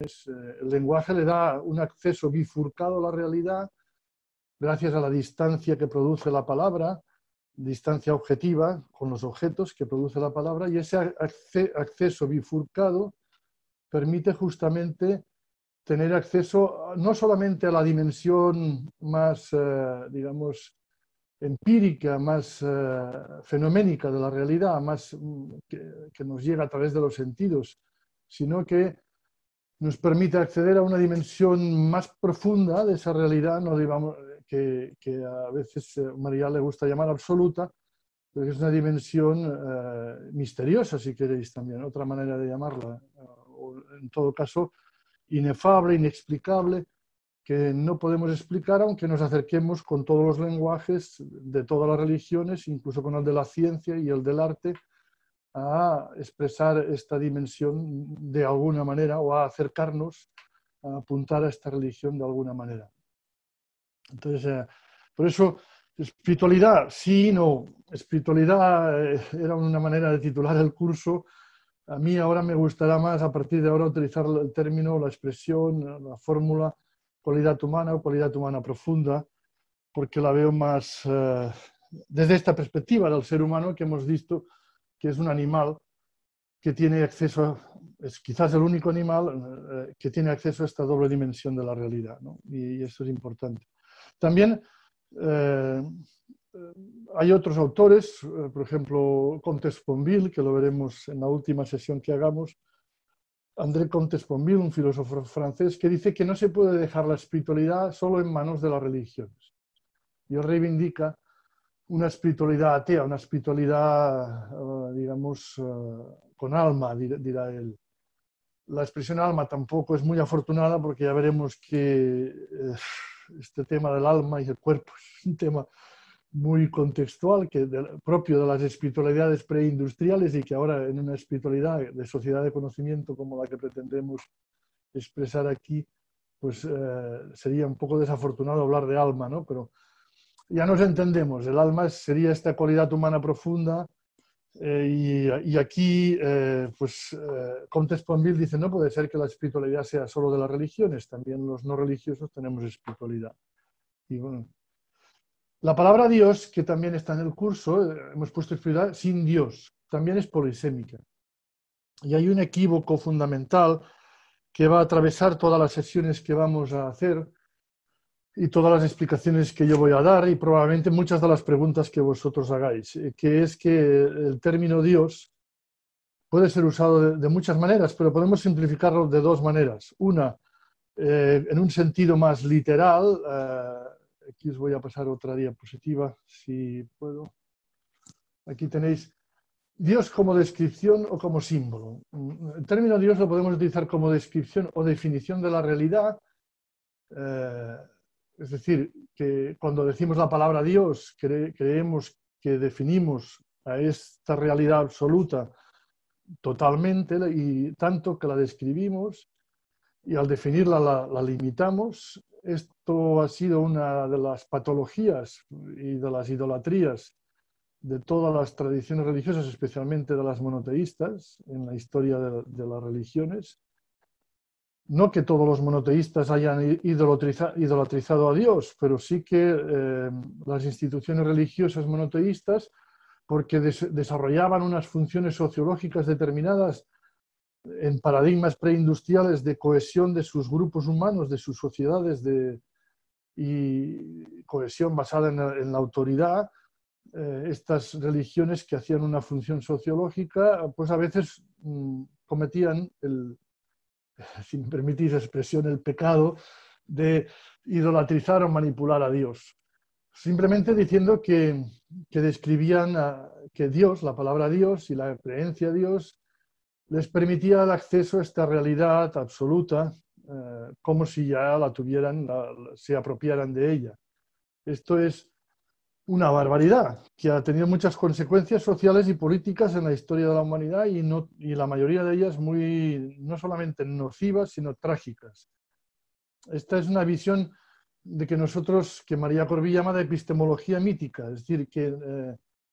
El lenguaje le da un acceso bifurcado a la realidad gracias a la distancia que produce la palabra, distancia objetiva con los objetos que produce la palabra, y ese acceso bifurcado permite justamente tener acceso no solamente a la dimensión más, digamos, empírica, más fenoménica de la realidad, más que nos llega a través de los sentidos, sino que nos permite acceder a una dimensión más profunda de esa realidad, no digamos, que a veces María le gusta llamar absoluta, pero es una dimensión misteriosa, si queréis también, otra manera de llamarla, o en todo caso inefable, inexplicable, que no podemos explicar aunque nos acerquemos con todos los lenguajes de todas las religiones, incluso con el de la ciencia y el del arte, a expresar esta dimensión de alguna manera o a acercarnos, a apuntar a esta religión de alguna manera. Entonces, por eso, espiritualidad, sí y no. Espiritualidad era una manera de titular el curso. A mí ahora me gustará más, a partir de ahora, utilizar el término, la expresión, la fórmula cualidad humana o cualidad humana profunda, porque la veo más desde esta perspectiva del ser humano que hemos visto que es un animal que tiene acceso, es quizás el único animal que tiene acceso a esta doble dimensión de la realidad, ¿no? Y esto es importante. También hay otros autores, por ejemplo, Comte Sponville, que lo veremos en la última sesión que hagamos, André Comte Sponville, un filósofo francés, que dice que no se puede dejar la espiritualidad solo en manos de las religiones. Y él reivindica una espiritualidad atea, una espiritualidad, digamos, con alma, dirá él. La expresión alma tampoco es muy afortunada porque ya veremos que este tema del alma y el cuerpo es un tema muy contextual, propio de las espiritualidades preindustriales y que ahora en una espiritualidad de sociedad de conocimiento como la que pretendemos expresar aquí, pues sería un poco desafortunado hablar de alma, ¿no? Pero ya nos entendemos, el alma sería esta cualidad humana profunda y aquí, Comte Sponville dice, no puede ser que la espiritualidad sea solo de las religiones, también los no religiosos tenemos espiritualidad. Y bueno, la palabra Dios, que también está en el curso, hemos puesto espiritualidad sin Dios, también es polisémica. Y hay un equívoco fundamental que va a atravesar todas las sesiones que vamos a hacer y todas las explicaciones que yo voy a dar y probablemente muchas de las preguntas que vosotros hagáis, que es que el término Dios puede ser usado de muchas maneras, pero podemos simplificarlo de dos maneras. Una, en un sentido más literal, aquí os voy a pasar otra diapositiva, si puedo. Aquí tenéis Dios como descripción o como símbolo. El término Dios lo podemos utilizar como descripción o definición de la realidad. Es decir, que cuando decimos la palabra Dios, creemos que definimos a esta realidad absoluta totalmente y tanto que la describimos y al definirla la limitamos. Esto ha sido una de las patologías y de las idolatrías de todas las tradiciones religiosas, especialmente de las monoteístas, en la historia de las religiones. No que todos los monoteístas hayan idolatrizado a Dios, pero sí que las instituciones religiosas monoteístas, porque desarrollaban unas funciones sociológicas determinadas en paradigmas preindustriales de cohesión de sus grupos humanos, de sus sociedades, y cohesión basada en la autoridad, estas religiones que hacían una función sociológica, pues a veces cometían si me permitís la expresión, el pecado de idolatrizar o manipular a Dios. Simplemente diciendo que describían que Dios, la palabra Dios y la creencia a Dios, les permitía el acceso a esta realidad absoluta, como si ya la tuvieran, se apropiaran de ella. Esto es una barbaridad que ha tenido muchas consecuencias sociales y políticas en la historia de la humanidad y la mayoría de ellas no solamente nocivas, sino trágicas. Esta es una visión de que María Corbí llama de epistemología mítica, es decir, que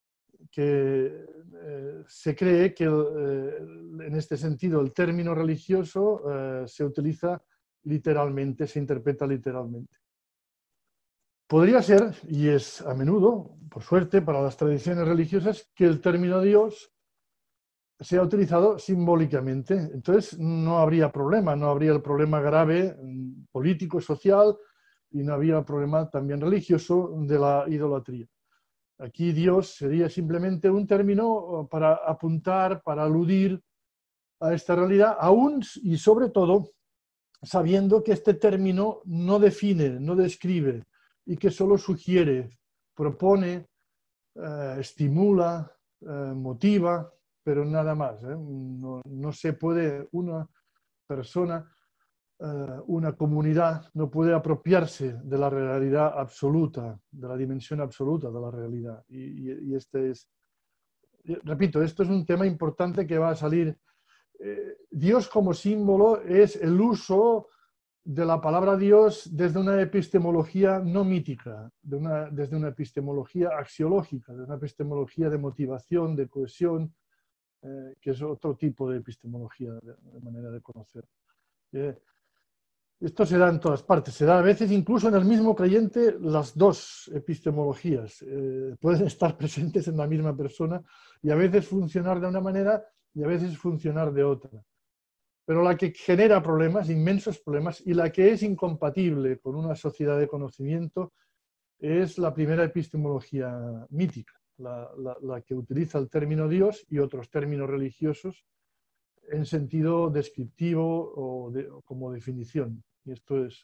se cree que en este sentido el término religioso se utiliza literalmente, se interpreta literalmente. Podría ser, y es a menudo, por suerte, para las tradiciones religiosas, que el término Dios sea utilizado simbólicamente. Entonces no habría problema, no habría el problema grave político, social, y no habría el problema también religioso de la idolatría. Aquí Dios sería simplemente un término para apuntar, para aludir a esta realidad, aún y sobre todo sabiendo que este término no define, no describe, y que solo sugiere, propone, estimula, motiva, pero nada más. No se puede una persona, una comunidad, no puede apropiarse de la realidad absoluta, de la dimensión absoluta de la realidad. Y este es, repito, esto es un tema importante que va a salir. Dios como símbolo es el uso de la palabra Dios desde una epistemología no mítica, desde una epistemología axiológica, desde una epistemología de motivación, de cohesión, que es otro tipo de epistemología, de manera de conocer. Esto se da en todas partes, se da a veces incluso en el mismo creyente las dos epistemologías. Pueden estar presentes en la misma persona y a veces funcionar de una manera y a veces funcionar de otra. Pero la que genera problemas, inmensos problemas, y la que es incompatible con una sociedad de conocimiento es la primera epistemología mítica, la que utiliza el término Dios y otros términos religiosos en sentido descriptivo o como definición. Y esto es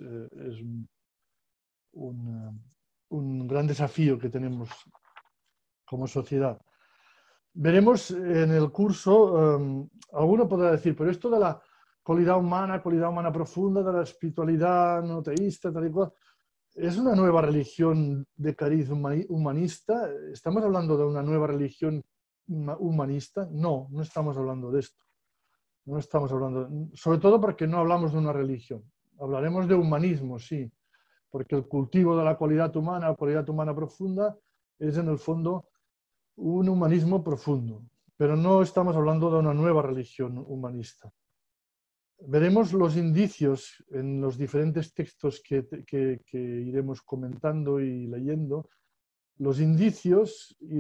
un gran desafío que tenemos como sociedad. Veremos en el curso, alguno podrá decir, pero esto de la cualidad humana profunda, de la espiritualidad no teísta, tal y cual, ¿es una nueva religión de cariz humanista? ¿Estamos hablando de una nueva religión humanista? No, no estamos hablando de esto. No estamos hablando, sobre todo porque no hablamos de una religión. Hablaremos de humanismo, sí, porque el cultivo de la cualidad humana profunda, es en el fondo un humanismo profundo, pero no estamos hablando de una nueva religión humanista. Veremos los indicios en los diferentes textos que iremos comentando y leyendo, los indicios y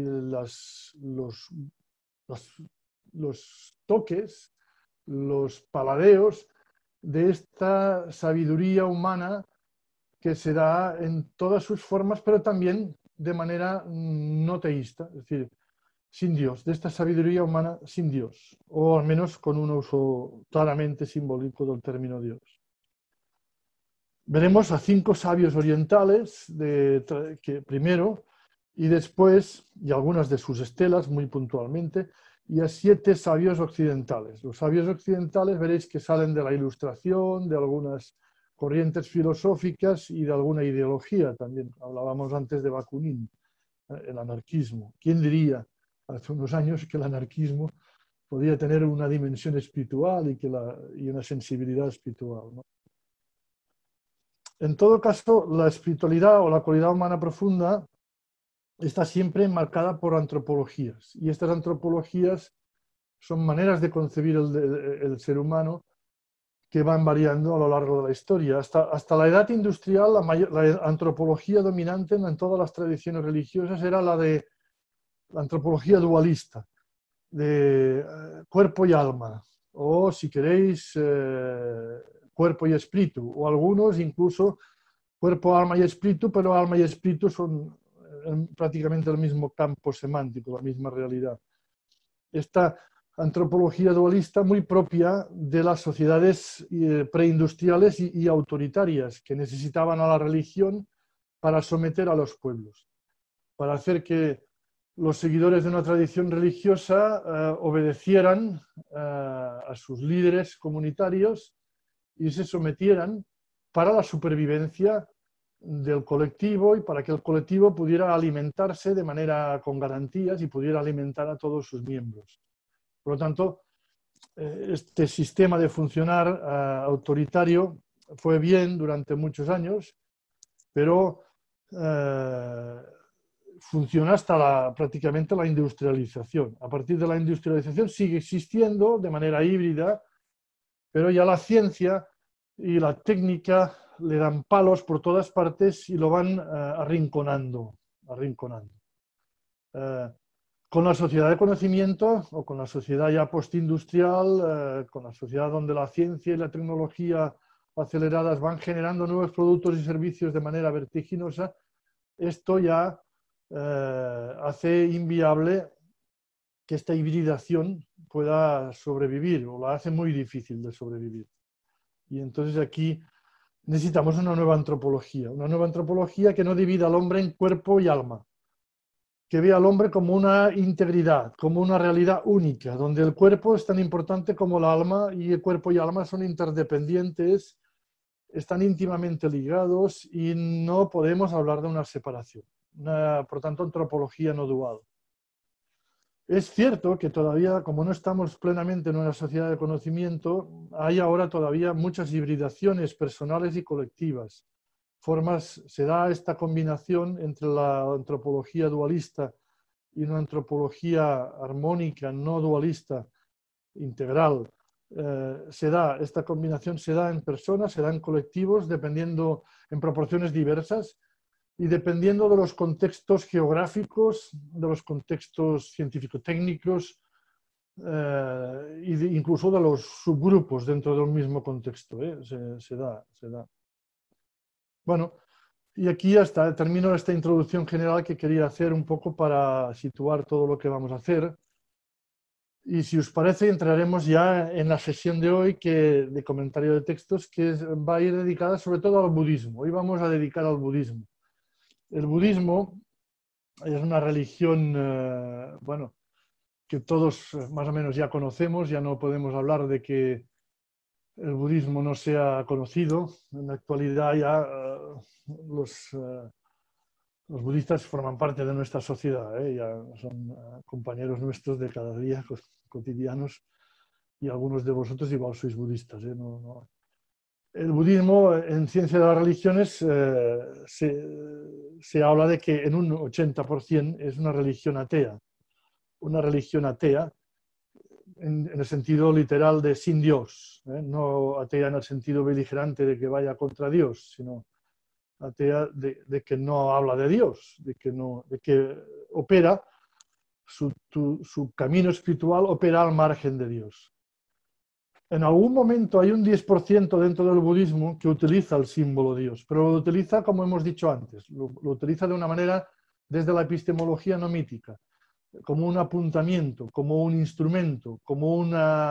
los toques, los paladeos de esta sabiduría humana que se da en todas sus formas, pero también de manera no teísta, es decir, sin Dios, de esta sabiduría humana sin Dios, o al menos con un uso claramente simbólico del término Dios. Veremos a 5 sabios orientales, primero, y después, y algunas de sus estelas muy puntualmente, y a 7 sabios occidentales. Los sabios occidentales veréis que salen de la Ilustración, de algunas corrientes filosóficas y de alguna ideología también. Hablábamos antes de Bakunin, el anarquismo. ¿Quién diría hace unos años que el anarquismo podía tener una dimensión espiritual y una sensibilidad espiritual, ¿no? En todo caso, la espiritualidad o la cualidad humana profunda está siempre marcada por antropologías. Y estas antropologías son maneras de concebir el ser humano que van variando a lo largo de la historia. Hasta la edad industrial, la antropología dominante en todas las tradiciones religiosas era la antropología dualista, de cuerpo y alma, o si queréis, cuerpo y espíritu, o algunos incluso cuerpo, alma y espíritu, pero alma y espíritu son prácticamente el mismo campo semántico, la misma realidad. Esta antropología dualista muy propia de las sociedades preindustriales y autoritarias que necesitaban a la religión para someter a los pueblos, para hacer que los seguidores de una tradición religiosa obedecieran a sus líderes comunitarios y se sometieran para la supervivencia del colectivo y para que el colectivo pudiera alimentarse de manera con garantías y pudiera alimentar a todos sus miembros. Por lo tanto, este sistema de funcionar autoritario fue bien durante muchos años, pero funciona hasta prácticamente la industrialización. A partir de la industrialización sigue existiendo de manera híbrida, pero ya la ciencia y la técnica le dan palos por todas partes y lo van arrinconando. Con la sociedad de conocimiento o con la sociedad ya postindustrial, con la sociedad donde la ciencia y la tecnología aceleradas van generando nuevos productos y servicios de manera vertiginosa, esto ya hace inviable que esta hibridación pueda sobrevivir, o la hace muy difícil de sobrevivir. Y entonces aquí necesitamos una nueva antropología que no divida al hombre en cuerpo y alma, que vea al hombre como una integridad, como una realidad única, donde el cuerpo es tan importante como el alma, y el cuerpo y alma son interdependientes, están íntimamente ligados y no podemos hablar de una separación. Por tanto, antropología no dual. Es cierto que todavía, como no estamos plenamente en una sociedad de conocimiento, hay ahora todavía muchas hibridaciones personales y colectivas. Se da esta combinación entre la antropología dualista y una antropología armónica, no dualista, integral. Esta combinación se da en personas, se da en colectivos, dependiendo en proporciones diversas y dependiendo de los contextos geográficos, de los contextos científico-técnicos, incluso de los subgrupos dentro del mismo contexto. Se da. Bueno, y aquí hasta termino esta introducción general que quería hacer un poco para situar todo lo que vamos a hacer. Y si os parece, entraremos ya en la sesión de hoy de comentario de textos, que va a ir dedicada sobre todo al budismo. Hoy vamos a dedicar al budismo. El budismo es una religión, bueno, que todos más o menos ya conocemos, ya no podemos hablar de que el budismo no sea conocido. En la actualidad ya los budistas forman parte de nuestra sociedad, ya son compañeros nuestros de cada día, cotidianos, y algunos de vosotros igual sois budistas. El budismo, en Ciencia de las Religiones, se habla de que en un 80% es una religión atea. Una religión atea en el sentido literal de sin Dios, no atea en el sentido beligerante de que vaya contra Dios, sino atea de que no habla de Dios, de que opera, su camino espiritual opera al margen de Dios. En algún momento hay un 10% dentro del budismo que utiliza el símbolo Dios, pero lo utiliza, como hemos dicho antes, lo utiliza de una manera desde la epistemología no mítica, como un apuntamiento, como un instrumento, como un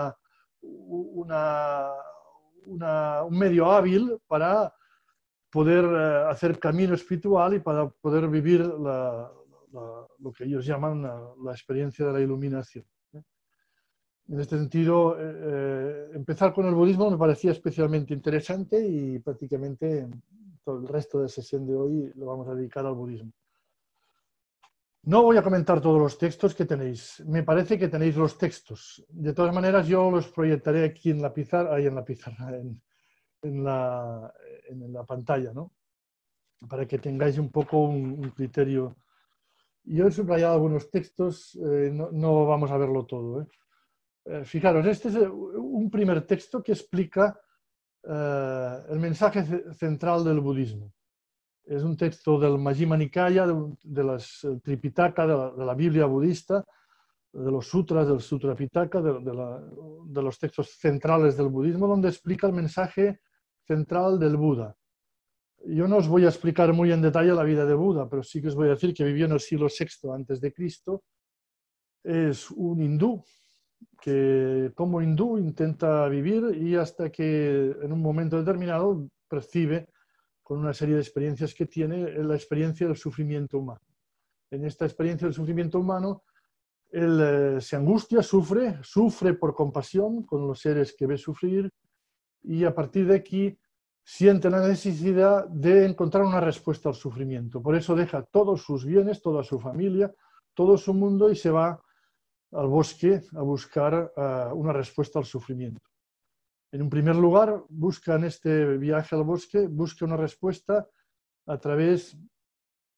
medio hábil para poder hacer camino espiritual y para poder vivir lo que ellos llaman la experiencia de la iluminación. En este sentido, empezar con el budismo me parecía especialmente interesante y prácticamente todo el resto de la sesión de hoy lo vamos a dedicar al budismo. No voy a comentar todos los textos que tenéis. Me parece que tenéis los textos. De todas maneras, yo los proyectaré aquí en la pizarra, en la pantalla, ¿no? Para que tengáis un poco un criterio. Yo he subrayado algunos textos, no vamos a verlo todo. Fijaros, este es un primer texto que explica el mensaje central del budismo. Es un texto del Majjhima Nikaya, del Tripitaka, de la Biblia budista, de los sutras, del Sutra Pitaka, de los textos centrales del budismo, donde explica el mensaje central del Buda. Yo no os voy a explicar muy en detalle la vida de Buda, pero sí que os voy a decir que vivió en el siglo VI antes de Cristo. Es un hindú que como hindú intenta vivir y hasta que en un momento determinado percibe, con una serie de experiencias que tiene, la experiencia del sufrimiento humano. En esta experiencia del sufrimiento humano, él se angustia, sufre por compasión con los seres que ve sufrir, y a partir de aquí siente la necesidad de encontrar una respuesta al sufrimiento. Por eso deja todos sus bienes, toda su familia, todo su mundo y se va al bosque a buscar una respuesta al sufrimiento. En un primer lugar, busca en este viaje al bosque, busca una respuesta a través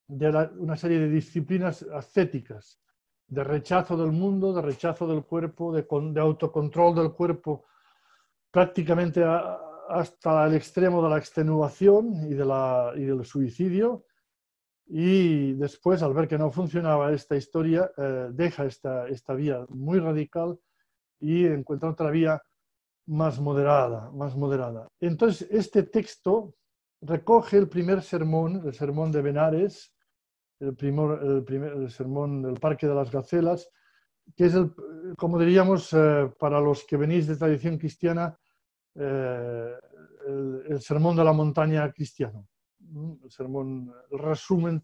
una serie de disciplinas ascéticas, de rechazo del mundo, de rechazo del cuerpo, de autocontrol del cuerpo, prácticamente hasta el extremo de la extenuación y del suicidio. Y después, al ver que no funcionaba esta historia, deja esta vía muy radical y encuentra otra vía más moderada, más moderada. Entonces, este texto recoge el primer sermón, el sermón de Benares, el sermón del Parque de las Gacelas, que es, como diríamos, para los que venís de tradición cristiana, el sermón de la montaña cristiano, el resumen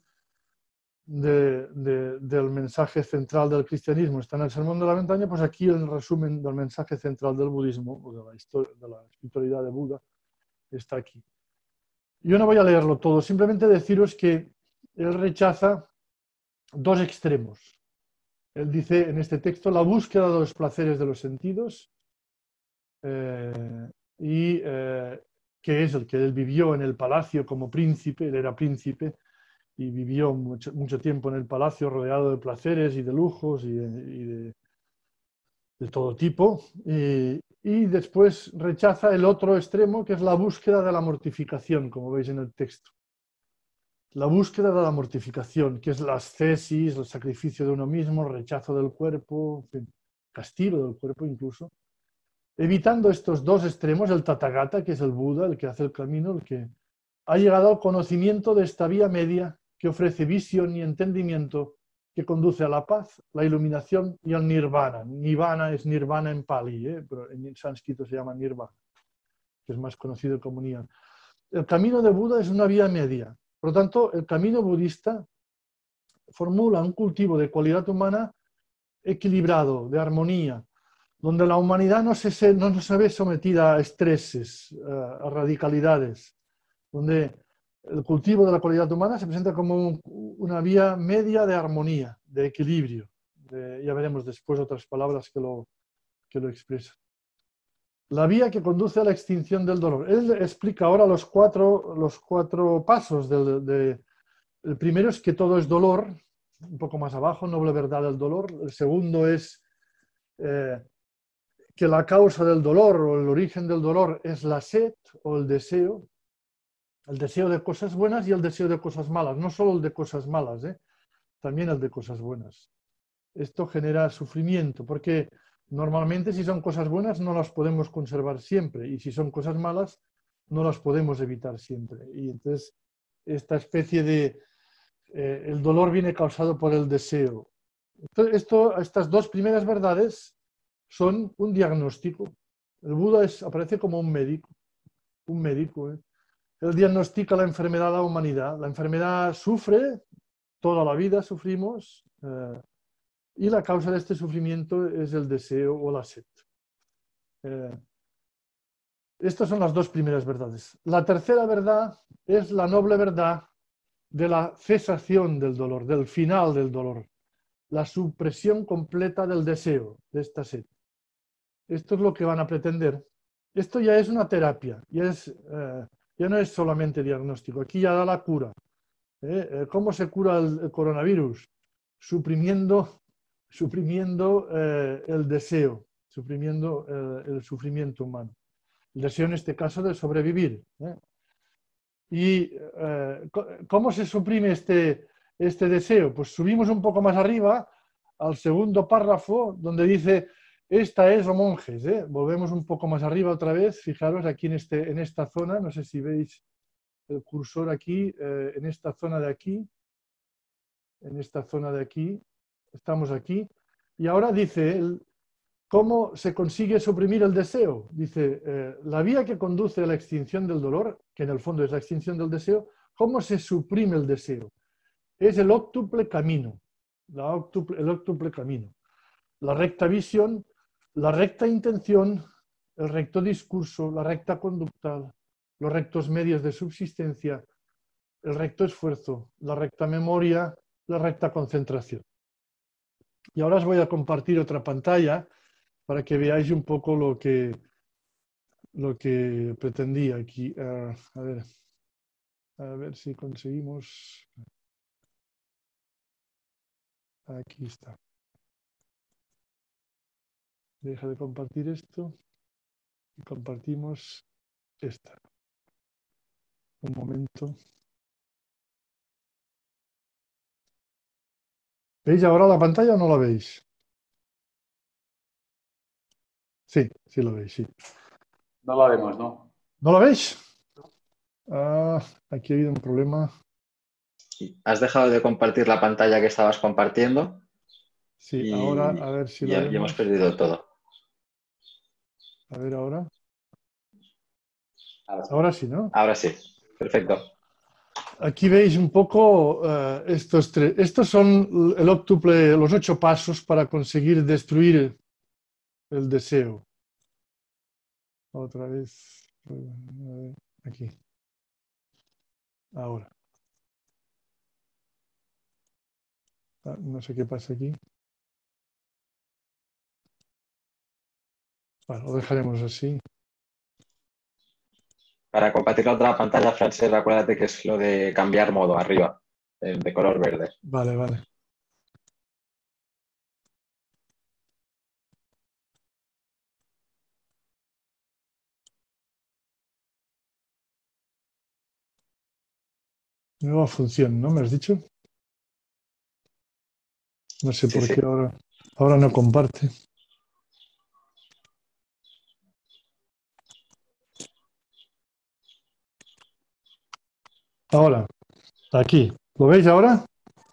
del mensaje central del cristianismo está en el sermón de la montaña, pues aquí el resumen del mensaje central del budismo, o de la espiritualidad de Buda, está aquí. Yo no voy a leerlo todo, simplemente deciros que él rechaza dos extremos. Él dice en este texto la búsqueda de los placeres de los sentidos, que es el que él vivió en el palacio como príncipe, él era príncipe y vivió mucho tiempo en el palacio rodeado de placeres y de lujos y de todo tipo. Y después rechaza el otro extremo, que es la búsqueda de la mortificación, como veis en el texto. La búsqueda de la mortificación, que es la ascesis, el sacrificio de uno mismo, el rechazo del cuerpo, en fin, castigo del cuerpo incluso. Evitando estos dos extremos, el Tathagata, que es el Buda, el que hace el camino, el que ha llegado al conocimiento de esta vía media que ofrece visión y entendimiento que conduce a la paz, la iluminación y al nirvana. Nirvana es nirvana en pali, pero en sánscrito se llama nirvana, que es más conocido como nirvana. El camino de Buda es una vía media. Por lo tanto, el camino budista formula un cultivo de cualidad humana equilibrado, de armonía, donde la humanidad no se ve sometida a estreses, a radicalidades, donde el cultivo de la cualidad humana se presenta como una vía media de armonía, de equilibrio. Ya veremos después otras palabras que lo expresan. La vía que conduce a la extinción del dolor. Él explica ahora los cuatro pasos. El primero es que todo es dolor, un poco más abajo, noble verdad del dolor. El segundo es que la causa del dolor o el origen del dolor es la sed o el deseo de cosas buenas y el deseo de cosas malas, no solo el de cosas malas, también el de cosas buenas. Esto genera sufrimiento, porque normalmente si son cosas buenas no las podemos conservar siempre, y si son cosas malas no las podemos evitar siempre. Y entonces esta especie de... el dolor viene causado por el deseo. Entonces, estas dos primeras verdades son un diagnóstico. El Buda aparece como un médico. Un médico, Él diagnostica la enfermedad a la humanidad. La enfermedad sufre, toda la vida sufrimos, y la causa de este sufrimiento es el deseo o la sed. Estas son las dos primeras verdades. La tercera verdad es la noble verdad de la cesación del dolor, del final del dolor, la supresión completa del deseo, de esta sed. Esto es lo que van a pretender. Esto ya es una terapia, ya no es solamente diagnóstico, aquí ya da la cura. ¿Cómo se cura el coronavirus? Suprimiendo el deseo, suprimiendo el sufrimiento humano. El deseo en este caso de sobrevivir. ¿Y cómo se suprime este deseo? Pues subimos un poco más arriba al segundo párrafo donde dice, esta es, o monjes. Volvemos un poco más arriba otra vez, fijaros aquí en esta zona, no sé si veis el cursor aquí, en esta zona de aquí, estamos aquí, y ahora dice ¿cómo se consigue suprimir el deseo? Dice, la vía que conduce a la extinción del dolor, que en el fondo es la extinción del deseo, ¿cómo se suprime el deseo? Es el óctuple camino, el óctuple camino. La recta visión, la recta intención, el recto discurso, la recta conducta, los rectos medios de subsistencia, el recto esfuerzo, la recta memoria, la recta concentración. Y ahora os voy a compartir otra pantalla para que veáis un poco lo que pretendía aquí. A ver si conseguimos. Aquí está. Deja de compartir esto y compartimos esta. Un momento. ¿Veis ahora la pantalla o no la veis? Sí, sí lo veis, sí. No la vemos, ¿no? ¿No la veis? Ah, aquí ha habido un problema. ¿Has dejado de compartir la pantalla que estabas compartiendo? Sí, ahora a ver si lo Ya hemos vemos. perdido todo. A ver ahora. Ahora sí. Ahora sí, ¿no? Ahora sí, perfecto. Aquí veis un poco estos tres. Estos son el óctuple, los 8 pasos para conseguir destruir el deseo. Otra vez. Aquí. Ahora. No sé qué pasa aquí. Bueno, lo dejaremos así. Para compartir la otra pantalla, Francesc, acuérdate que es lo de cambiar modo arriba, de color verde. Vale, vale. Nueva función, ¿no? ¿Me has dicho? No sé Sí, por sí. qué ahora no comparte. Ahora, aquí. ¿Lo veis ahora?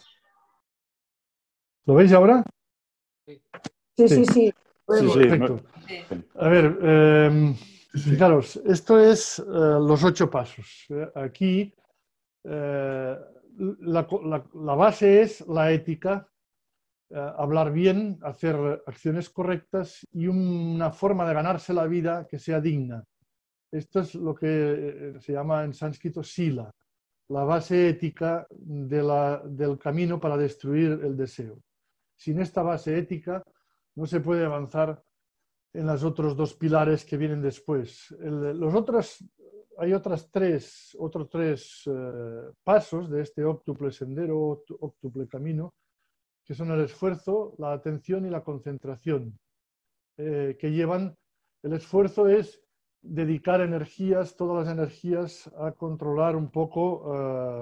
¿Lo veis ahora? Sí, sí, sí. Sí, sí. Perfecto. A ver, fijaros, esto es los 8 pasos. Aquí la base es la ética, hablar bien, hacer acciones correctas y una forma de ganarse la vida que sea digna. Esto es lo que se llama en sánscrito sila, la base ética del camino para destruir el deseo. Sin esta base ética no se puede avanzar en los otros 2 pilares que vienen después. Hay otros tres pasos de este óctuple sendero, óctuple camino, que son el esfuerzo, la atención y la concentración, que llevan, el esfuerzo es dedicar energías, todas las energías, a controlar un poco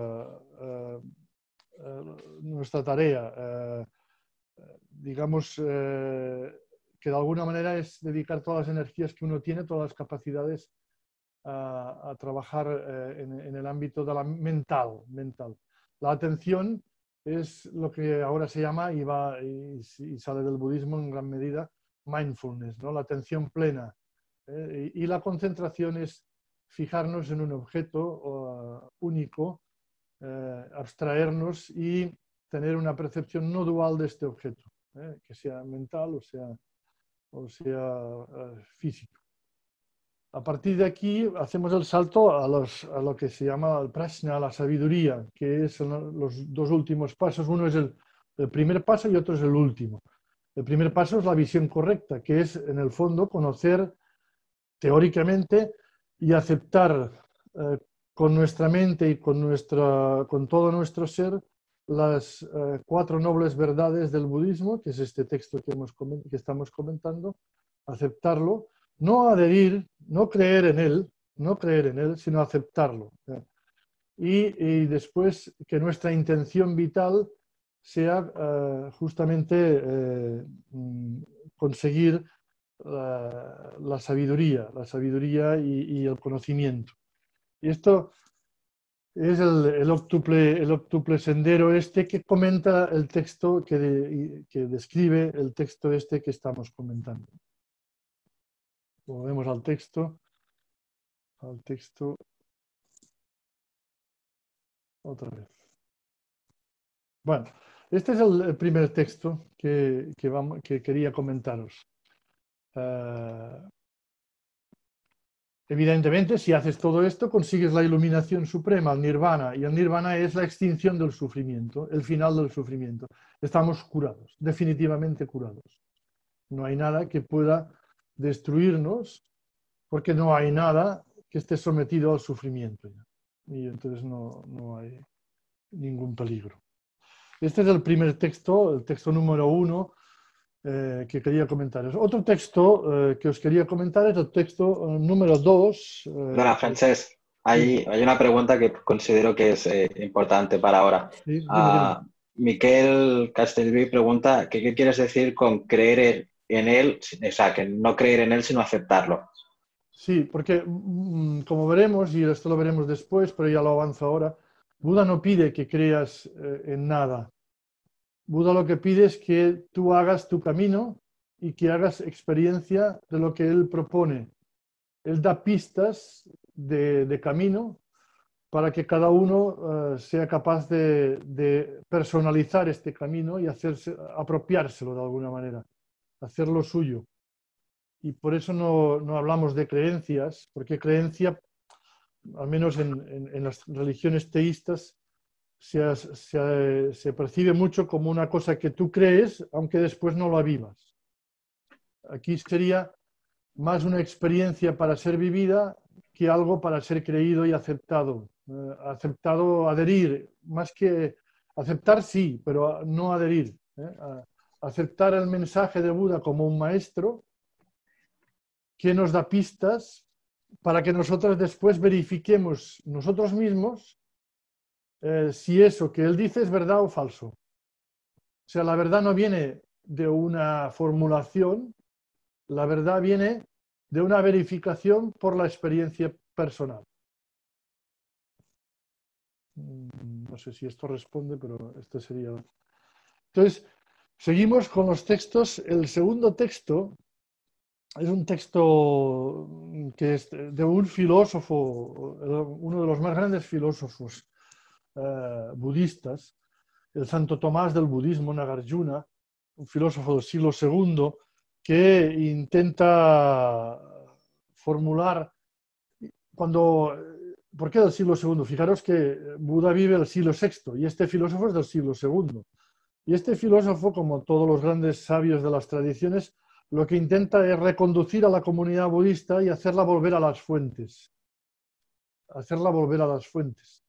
nuestra tarea. Digamos que de alguna manera es dedicar todas las energías que uno tiene, todas las capacidades a trabajar en el ámbito de la mental. La atención es lo que ahora se llama y sale del budismo en gran medida, mindfulness, ¿no? La atención plena. Y la concentración es fijarnos en un objeto único, abstraernos y tener una percepción no dual de este objeto, que sea mental o sea físico. A partir de aquí hacemos el salto a lo que se llama el prajna, la sabiduría, que es los 2 últimos pasos. Uno es el primer paso y otro es el último. El primer paso es la visión correcta, que es en el fondo conocer teóricamente y aceptar con nuestra mente y con todo nuestro ser las 4 nobles verdades del budismo, que es este texto que estamos comentando, aceptarlo, no adherir, no creer en él, sino aceptarlo. Y después que nuestra intención vital sea justamente conseguir la sabiduría y el conocimiento. Y esto es el óctuple sendero este que comenta el texto, que describe el texto este que estamos comentando. Volvemos al texto otra vez. Bueno, este es el primer texto que quería comentaros. Evidentemente, si haces todo esto, consigues la iluminación suprema, el nirvana, y el nirvana es la extinción del sufrimiento, el final del sufrimiento. Estamos curados, definitivamente curados. No hay nada que pueda destruirnos, porque no hay nada que esté sometido al sufrimiento. Y entonces no hay ningún peligro. Este es el primer texto, el texto número 1 que quería comentaros. Otro texto que os quería comentar es el texto número 2. Perdona, Francesc, hay una pregunta que considero que es importante para ahora. Sí, dime. Miquel Castellví pregunta que qué quieres decir con creer en él, o sea, que no creer en él, sino aceptarlo. Sí, porque como veremos, y esto lo veremos después, pero ya lo avanzo ahora, Buda no pide que creas en nada. Buda lo que pide es que tú hagas tu camino y que hagas experiencia de lo que él propone. Él da pistas de camino para que cada uno sea capaz de personalizar este camino y apropiárselo de alguna manera, hacerlo suyo. Y por eso no hablamos de creencias, porque creencia, al menos en las religiones teístas, se percibe mucho como una cosa que tú crees, aunque después no la vivas. Aquí sería más una experiencia para ser vivida que algo para ser creído y aceptado. Aceptado, adherir, más que aceptar sí, pero no adherir. Aceptar el mensaje de Buda como un maestro que nos da pistas para que nosotros después verifiquemos nosotros mismos si eso que él dice es verdad o falso. O sea, la verdad no viene de una formulación, la verdad viene de una verificación por la experiencia personal. No sé si esto responde, pero este sería... Entonces, seguimos con los textos. El segundo texto es un texto que es de un filósofo, uno de los más grandes filósofos budistas, el Santo Tomás del budismo, Nagarjuna, un filósofo del siglo II, que intenta formular ¿por qué del siglo II? Fijaros que Buda vive el siglo VI y este filósofo es del siglo II. Y este filósofo, como todos los grandes sabios de las tradiciones, lo que intenta es reconducir a la comunidad budista y hacerla volver a las fuentes. Hacerla volver a las fuentes.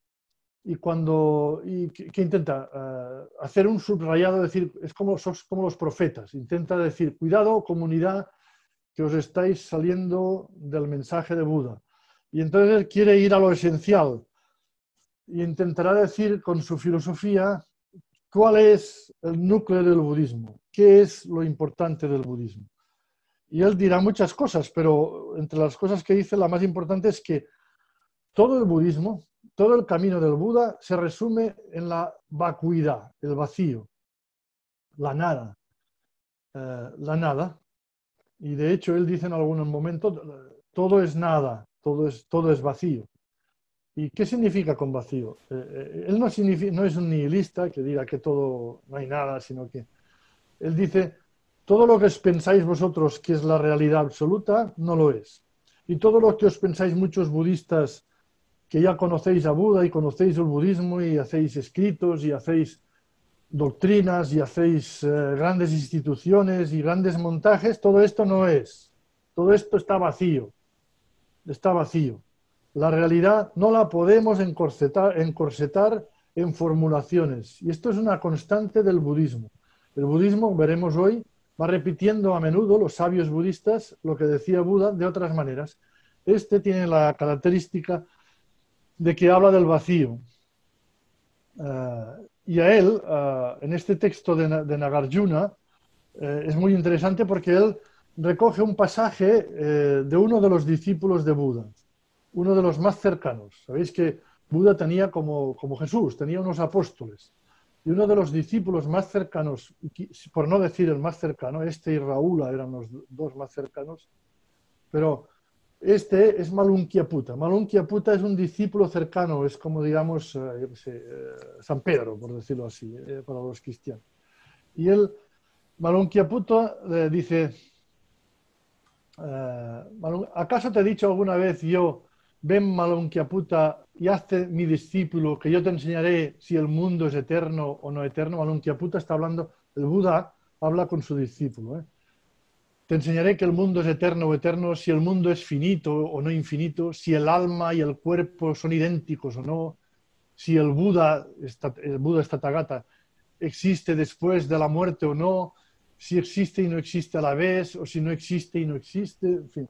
¿Qué intenta? Hacer un subrayado, decir, sos como los profetas. Intenta decir, cuidado, comunidad, que os estáis saliendo del mensaje de Buda. Y entonces él quiere ir a lo esencial y intentará decir con su filosofía cuál es el núcleo del budismo, qué es lo importante del budismo. Y él dirá muchas cosas, pero entre las cosas que dice, la más importante es que todo el budismo, todo el camino del Buda se resume en la vacuidad, el vacío, la nada. La nada. Y de hecho él dice en algunos momentos, todo es nada, todo es vacío. ¿Y qué significa con vacío? Él no es un nihilista que diga que todo no hay nada, sino que él dice, todo lo que os pensáis vosotros que es la realidad absoluta, no lo es. Y todo lo que os pensáis muchos budistas que ya conocéis a Buda y conocéis el budismo y hacéis escritos y hacéis doctrinas y hacéis grandes instituciones y grandes montajes, todo esto no es. Todo esto está vacío. Está vacío. La realidad no la podemos encorsetar en formulaciones. Y esto es una constante del budismo. El budismo, veremos hoy, va repitiendo a menudo los sabios budistas lo que decía Buda de otras maneras. Este tiene la característica de que habla del vacío. Y a él, en este texto de Nagarjuna, es muy interesante porque él recoge un pasaje de uno de los discípulos de Buda, uno de los más cercanos. Sabéis que Buda tenía como Jesús, tenía unos apóstoles. Y uno de los discípulos más cercanos, por no decir el más cercano, este y Raúl eran los dos más cercanos, pero este es Malunquiaputa. Malunquiaputa es un discípulo cercano, es como, digamos, San Pedro, por decirlo así, para los cristianos. Y él, Malunquiaputa, dice, ¿acaso te he dicho alguna vez yo, ven Malunquiaputa y hazte mi discípulo, que yo te enseñaré si el mundo es eterno o no eterno? Malunquiaputa está hablando, el Buda habla con su discípulo, Te enseñaré que el mundo es eterno o eterno, si el mundo es finito o no infinito, si el alma y el cuerpo son idénticos o no, si el Buda es Tathagata existe después de la muerte o no, si existe y no existe a la vez, o si no existe y no existe, en fin.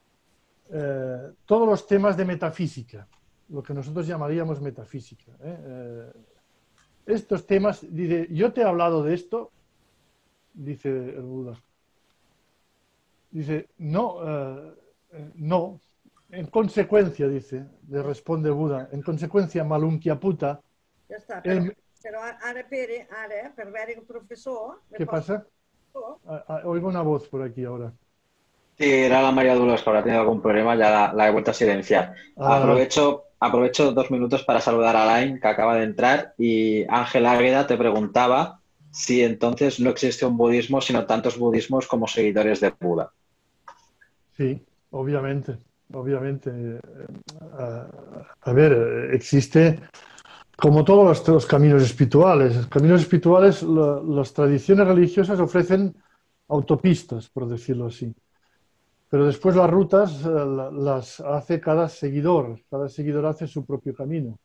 Todos los temas de metafísica, lo que nosotros llamaríamos metafísica. Estos temas, dice, yo te he hablado de esto, dice el Buda. Dice, no, no, en consecuencia, dice, le responde Buda, en consecuencia, Malunkyaputta. Ja està, però ara, Pere, per veure el professor... ¿Qué pasa? Oigo una voz por aquí ahora. Sí, era la María Dolores, que habrá tenido algún problema, ya la he vuelto a silenciar. Aprovecho 2 minutos para saludar a Alain, que acaba de entrar, y Ángel Águeda te preguntaba si entonces no existe un budismo, sino tantos budismos como seguidores de Buda. Sí, obviamente, obviamente. A ver, existe, como todos los caminos espirituales. Los caminos espirituales, las tradiciones religiosas ofrecen autopistas, por decirlo así. Pero después las rutas las hace cada seguidor hace su propio camino.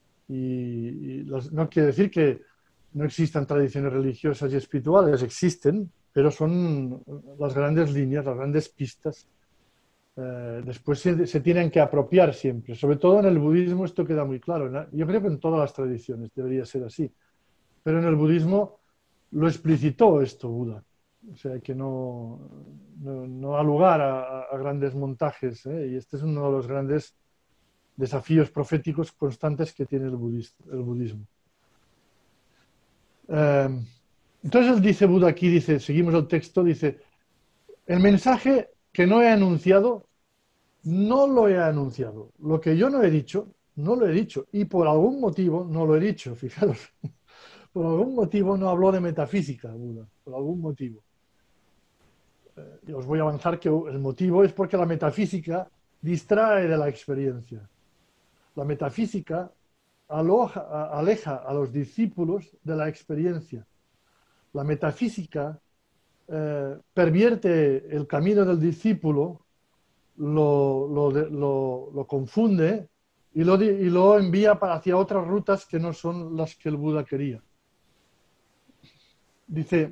No quiere decir que no existan tradiciones religiosas y espirituales, existen, pero son las grandes líneas, las grandes pistas. Después se tienen que apropiar siempre. Sobre todo en el budismo esto queda muy claro. Yo creo que en todas las tradiciones debería ser así. Pero en el budismo lo explicitó esto Buda. O sea que no da lugar a grandes montajes, y este es uno de los grandes desafíos proféticos constantes que tiene el budismo. Entonces él dice, Buda aquí, dice, seguimos el texto, dice, el mensaje que no he anunciado, no lo he anunciado. Lo que yo no he dicho, no lo he dicho. Y por algún motivo no lo he dicho, fijaros. Por algún motivo no habló de metafísica, Buda, por algún motivo. Y os voy a avanzar que el motivo es porque la metafísica distrae de la experiencia. La metafísica aleja a los discípulos de la experiencia. La metafísica pervierte el camino del discípulo, lo confunde y lo envía hacia otras rutas que no son las que el Buda quería. Dice,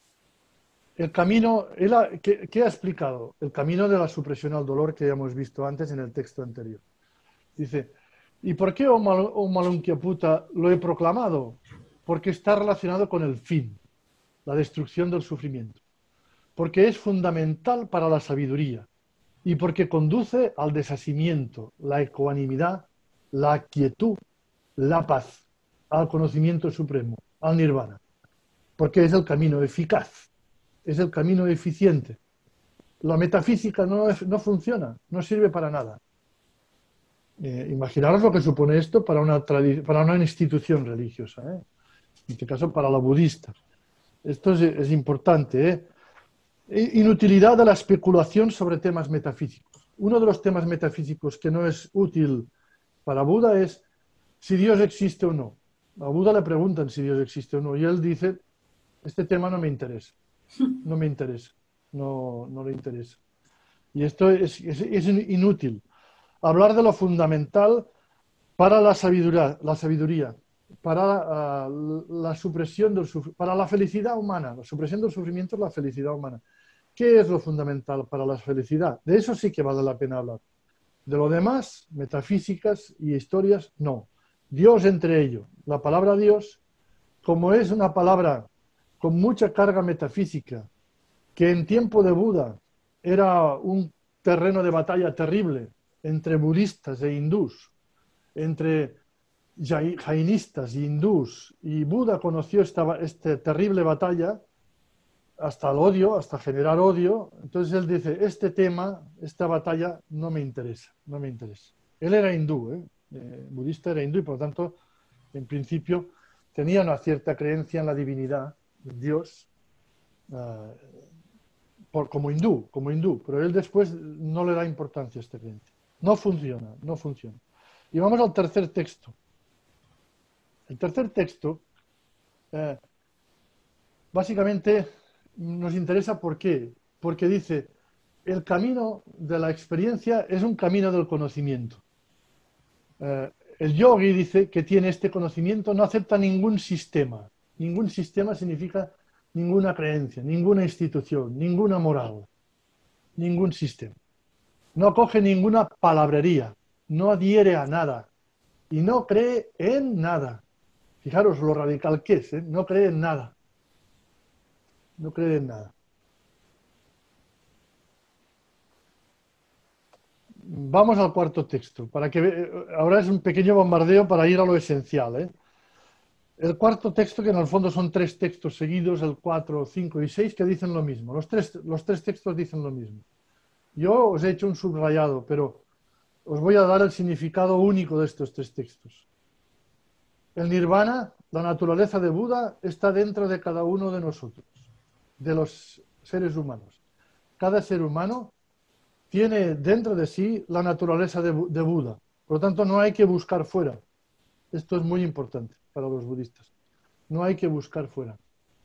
el camino, ¿qué ha explicado? El camino de la supresión al dolor que ya hemos visto antes en el texto anterior. Dice, ¿y por qué, oh Malunkyaputta, lo he proclamado? Porque está relacionado con el fin, la destrucción del sufrimiento. Porque es fundamental para la sabiduría y porque conduce al desasimiento, la ecuanimidad, la quietud, la paz, al conocimiento supremo, al nirvana. Porque es el camino eficaz. Es el camino eficiente. La metafísica no funciona, no sirve para nada. Imaginaros lo que supone esto para una institución religiosa, en este caso para la budista. Esto es importante. Inutilidad de la especulación sobre temas metafísicos. Uno de los temas metafísicos que no es útil para Buda es si Dios existe o no. A Buda le preguntan si Dios existe o no y él dice, este tema no me interesa. No me interesa, no le interesa. Y esto es inútil. Hablar de lo fundamental para la sabiduría, para la supresión para la felicidad humana. La supresión del sufrimiento es la felicidad humana. ¿Qué es lo fundamental para la felicidad? De eso sí que vale la pena hablar. De lo demás, metafísicas y historias, no. Dios entre ellos. La palabra Dios, como es una palabra con mucha carga metafísica, que en tiempo de Buda era un terreno de batalla terrible entre budistas e hindús, entre jainistas y hindús, y Buda conoció esta terrible batalla hasta el odio, hasta generar odio. Entonces él dice, este tema, esta batalla no me interesa, no me interesa. Él era hindú, budista era hindú y por lo tanto, en principio, tenía una cierta creencia en la divinidad, Dios, como hindú, pero él después no le da importancia a esta creencia. No funciona. Y vamos al tercer texto. El tercer texto, básicamente, nos interesa ¿por qué? Porque dice, el camino de la experiencia es un camino del conocimiento. El yogi dice que tiene este conocimiento, no acepta ningún sistema, Ningún sistema significa ninguna creencia, ninguna institución, ninguna moral, ningún sistema. No acoge ninguna palabrería, no adhiere a nada y no cree en nada. Fijaros lo radical que es, ¿eh? No cree en nada. No cree en nada. Vamos al cuarto texto. Ahora es un pequeño bombardeo para ir a lo esencial, ¿eh? El cuarto texto, que en el fondo son 3 textos seguidos, el 4, 5 y 6, que dicen lo mismo. Los tres textos dicen lo mismo. Yo os he hecho un subrayado, pero os voy a dar el significado único de estos 3 textos. El nirvana, la naturaleza de Buda, está dentro de cada uno de nosotros, de los seres humanos. Cada ser humano tiene dentro de sí la naturaleza de Buda. Por lo tanto, no hay que buscar fuera. Esto es muy importante para los budistas. No hay que buscar fuera.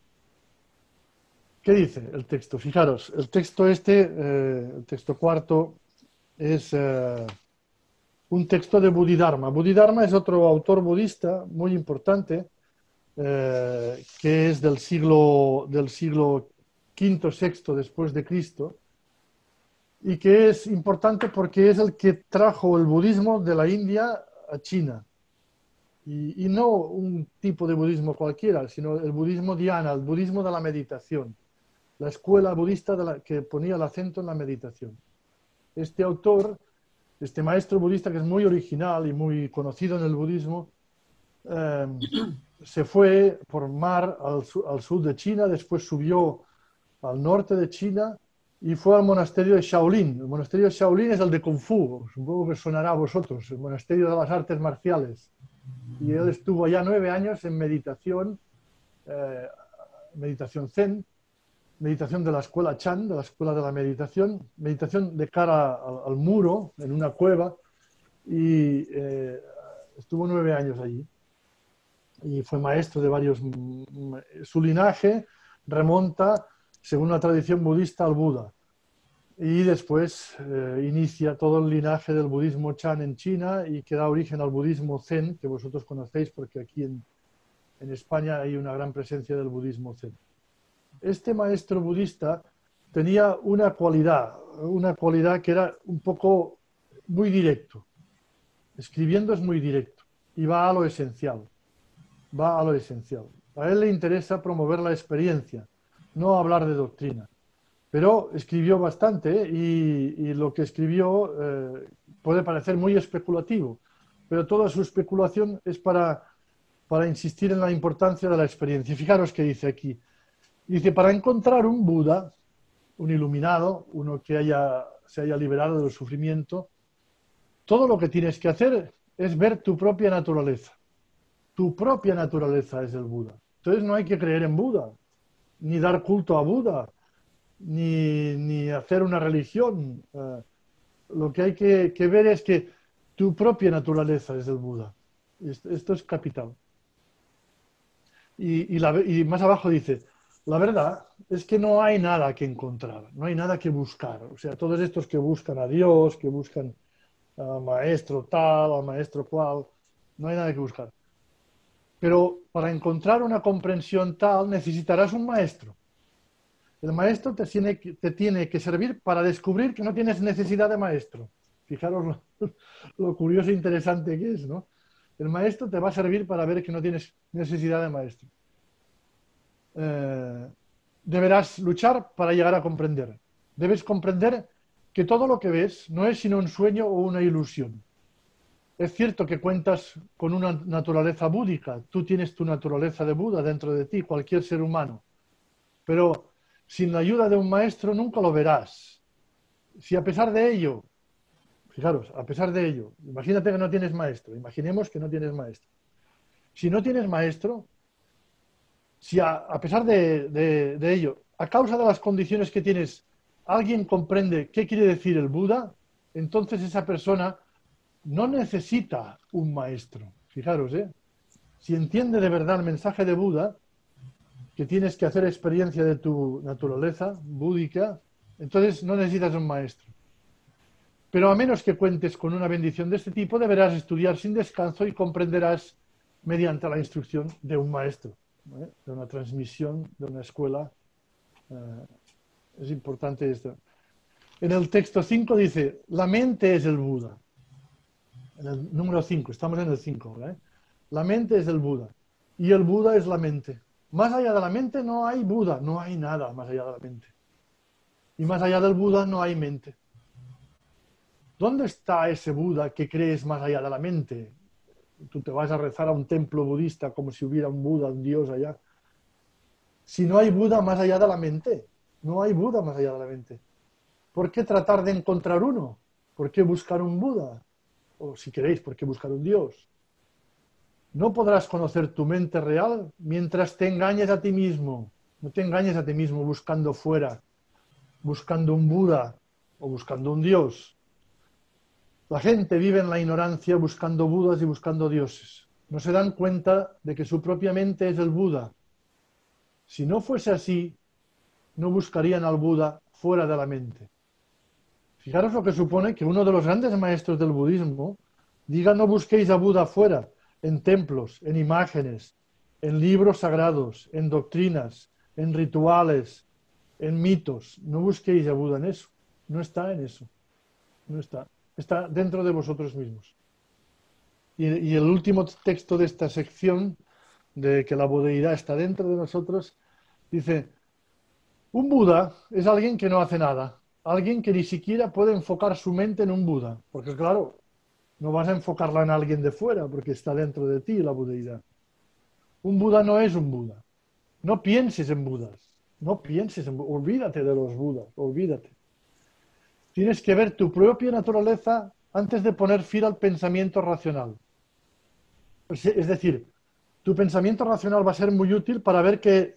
¿Qué dice el texto? Fijaros, el texto el texto cuarto, es un texto de Bodhidharma. Bodhidharma es otro autor budista muy importante, que es del siglo V, VI después de Cristo, y que es importante porque es el que trajo el budismo de la India a China. Y no un tipo de budismo cualquiera, sino el budismo dhyana, el budismo de la meditación, la escuela budista que ponía el acento en la meditación. Este autor, este maestro budista, que es muy original y muy conocido en el budismo, se fue por mar al sur de China, después subió al norte de China y fue al monasterio de Shaolin. El monasterio de Shaolin es el de Kung Fu, supongo que sonará a vosotros, el monasterio de las artes marciales. Y él estuvo allá 9 años en meditación, meditación zen, meditación de la escuela Chan, de la escuela de la meditación de cara al muro, en una cueva, y estuvo 9 años allí. Y fue maestro de varios. Su linaje remonta, según la tradición budista, al Buda. Y después inicia todo el linaje del budismo Chan en China y que da origen al budismo Zen, que vosotros conocéis porque aquí en España hay una gran presencia del budismo Zen. Este maestro budista tenía una cualidad que era un poco muy directo. Escribiendo es muy directo y va a lo esencial. Va a lo esencial. A él le interesa promover la experiencia, no hablar de doctrina. Pero escribió bastante y lo que escribió puede parecer muy especulativo, pero toda su especulación es para insistir en la importancia de la experiencia. Fijaros qué dice aquí. Dice, para encontrar un Buda, un iluminado, uno que se haya liberado del sufrimiento, todo lo que tienes que hacer es ver tu propia naturaleza. Tu propia naturaleza es el Buda. Entonces no hay que creer en Buda, ni dar culto a Buda, ni hacer una religión. Lo que hay que ver es que tu propia naturaleza es el Buda. Esto es capital. Y más abajo dice, la verdad es que no hay nada que encontrar, no hay nada que buscar. O sea, todos estos que buscan a Dios, que buscan al maestro tal, al maestro cual, no hay nada que buscar. Pero para encontrar una comprensión tal necesitarás un maestro. El maestro te tiene que servir para descubrir que no tienes necesidad de maestro. Fijaros lo curioso e interesante que es, ¿no? El maestro te va a servir para ver que no tienes necesidad de maestro. Deberás luchar para llegar a comprender. Debes comprender que todo lo que ves no es sino un sueño o una ilusión. Es cierto que cuentas con una naturaleza búdica. Tú tienes tu naturaleza de Buda dentro de ti, cualquier ser humano. Pero sin la ayuda de un maestro nunca lo verás. Si a pesar de ello, fijaros, a pesar de ello, imagínate que no tienes maestro, imaginemos que no tienes maestro. Si no tienes maestro, si a pesar de ello, a causa de las condiciones que tienes, alguien comprende qué quiere decir el Buda, entonces esa persona no necesita un maestro. Fijaros, si entiende de verdad el mensaje de Buda, que tienes que hacer experiencia de tu naturaleza búdica, entonces no necesitas un maestro. Pero a menos que cuentes con una bendición de este tipo, deberás estudiar sin descanso y comprenderás mediante la instrucción de un maestro. de una transmisión, de una escuela. Es importante esto. En el texto 5 dice, la mente es el Buda. En el número 5, estamos en el 5. La mente es el Buda. Y el Buda es la mente. Más allá de la mente no hay Buda, no hay nada más allá de la mente. Y más allá del Buda no hay mente. ¿Dónde está ese Buda que crees más allá de la mente? Tú te vas a rezar a un templo budista como si hubiera un Buda, un Dios allá. Si no hay Buda más allá de la mente, no hay Buda más allá de la mente. ¿Por qué tratar de encontrar uno? ¿Por qué buscar un Buda? O si queréis, ¿por qué buscar un Dios? No podrás conocer tu mente real mientras te engañes a ti mismo. No te engañes a ti mismo buscando fuera, buscando un Buda o buscando un Dios. La gente vive en la ignorancia buscando Budas y buscando dioses. No se dan cuenta de que su propia mente es el Buda. Si no fuese así, no buscarían al Buda fuera de la mente. Fijaros lo que supone que uno de los grandes maestros del budismo diga no busquéis a Buda fuera, en templos, en imágenes, en libros sagrados, en doctrinas, en rituales, en mitos. No busquéis a Buda en eso. No está en eso. No está. Está dentro de vosotros mismos. Y el último texto de esta sección, de que la budeidad está dentro de nosotros, dice, un Buda es alguien que no hace nada, alguien que ni siquiera puede enfocar su mente en un Buda, porque claro, no vas a enfocarla en alguien de fuera, porque está dentro de ti la budeidad. Un Buda no es un Buda. No pienses en Budas, no pienses en Budas, olvídate de los Budas, olvídate. Tienes que ver tu propia naturaleza antes de poner fin al pensamiento racional. Es decir, tu pensamiento racional va a ser muy útil para ver que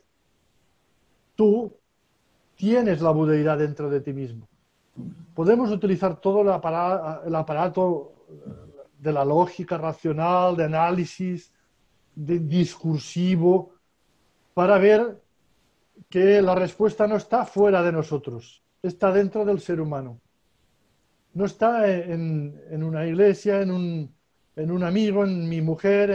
tú tienes la budeidad dentro de ti mismo. Podemos utilizar todo el aparato de la lógica racional, de análisis, de discursivo, para ver que la respuesta no está fuera de nosotros, está dentro del ser humano. No está en una iglesia, en un amigo, en mi mujer,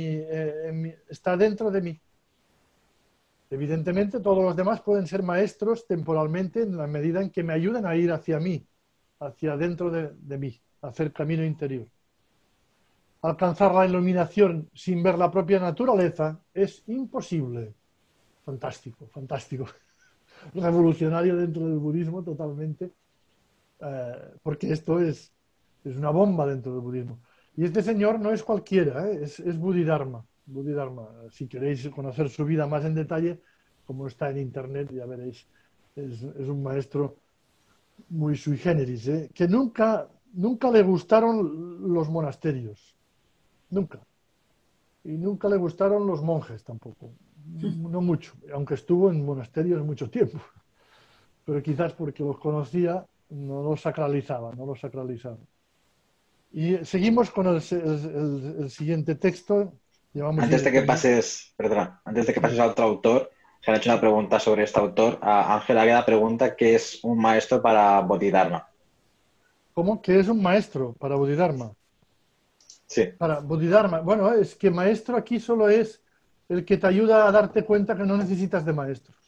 está dentro de mí. Evidentemente, todos los demás pueden ser maestros temporalmente en la medida en que me ayuden a ir hacia mí, hacia dentro de mí, a hacer camino interior. Alcanzar la iluminación sin ver la propia naturaleza es imposible. Fantástico, fantástico. Revolucionario dentro del budismo totalmente, porque esto es una bomba dentro del budismo. Y este señor no es cualquiera, es Bodhidharma. Bodhidharma. Si queréis conocer su vida más en detalle, como está en internet, ya veréis. Es un maestro muy sui generis, que nunca le gustaron los monasterios. Nunca. Y nunca le gustaron los monjes tampoco. No mucho, aunque estuvo en monasterios mucho tiempo. Pero quizás porque los conocía, no los sacralizaba. Y seguimos con el siguiente texto. Antes de que pases a otro autor, se han hecho una pregunta sobre este autor. Ángel Águeda pregunta qué es un maestro para Bodhidharma. ¿Cómo? ¿Qué es un maestro para Bodhidharma? Sí. Para Bodhidharma. Bueno, es que maestro aquí solo es el que te ayuda a darte cuenta que no necesitas de maestros.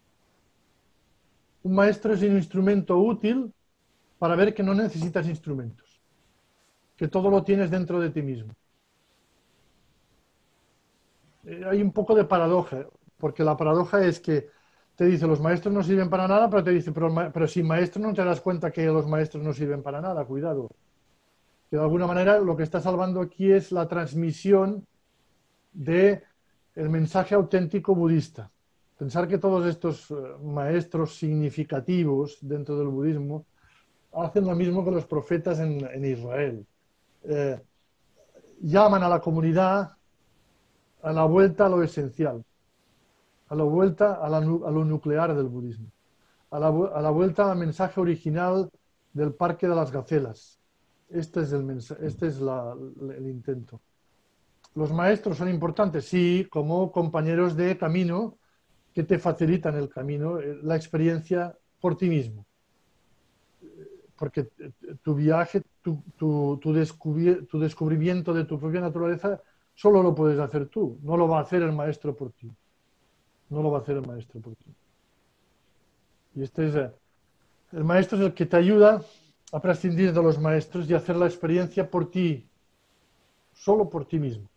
Un maestro es un instrumento útil para ver que no necesitas instrumentos, que todo lo tienes dentro de ti mismo. Hay un poco de paradoja, porque la paradoja es que te dice los maestros no sirven para nada, pero te dice, pero sin maestro no te das cuenta que los maestros no sirven para nada, cuidado. Que de alguna manera lo que está salvando aquí es la transmisión del mensaje auténtico budista. Pensar que todos estos maestros significativos dentro del budismo hacen lo mismo que los profetas en Israel. Llaman a la comunidad a la vuelta a lo esencial, a la vuelta a lo nuclear del budismo, a la vuelta al mensaje original del Parque de las Gacelas. Este es el intento. ¿Los maestros son importantes? Sí, como compañeros de camino que te facilitan el camino, la experiencia por ti mismo. Porque tu viaje, tu descubrimiento de tu propia naturaleza, solo lo puedes hacer tú, no lo va a hacer el maestro por ti. no lo va a hacer el maestro por ti. Y el maestro es el que te ayuda a prescindir de los maestros y hacer la experiencia por ti, solo por ti mismo.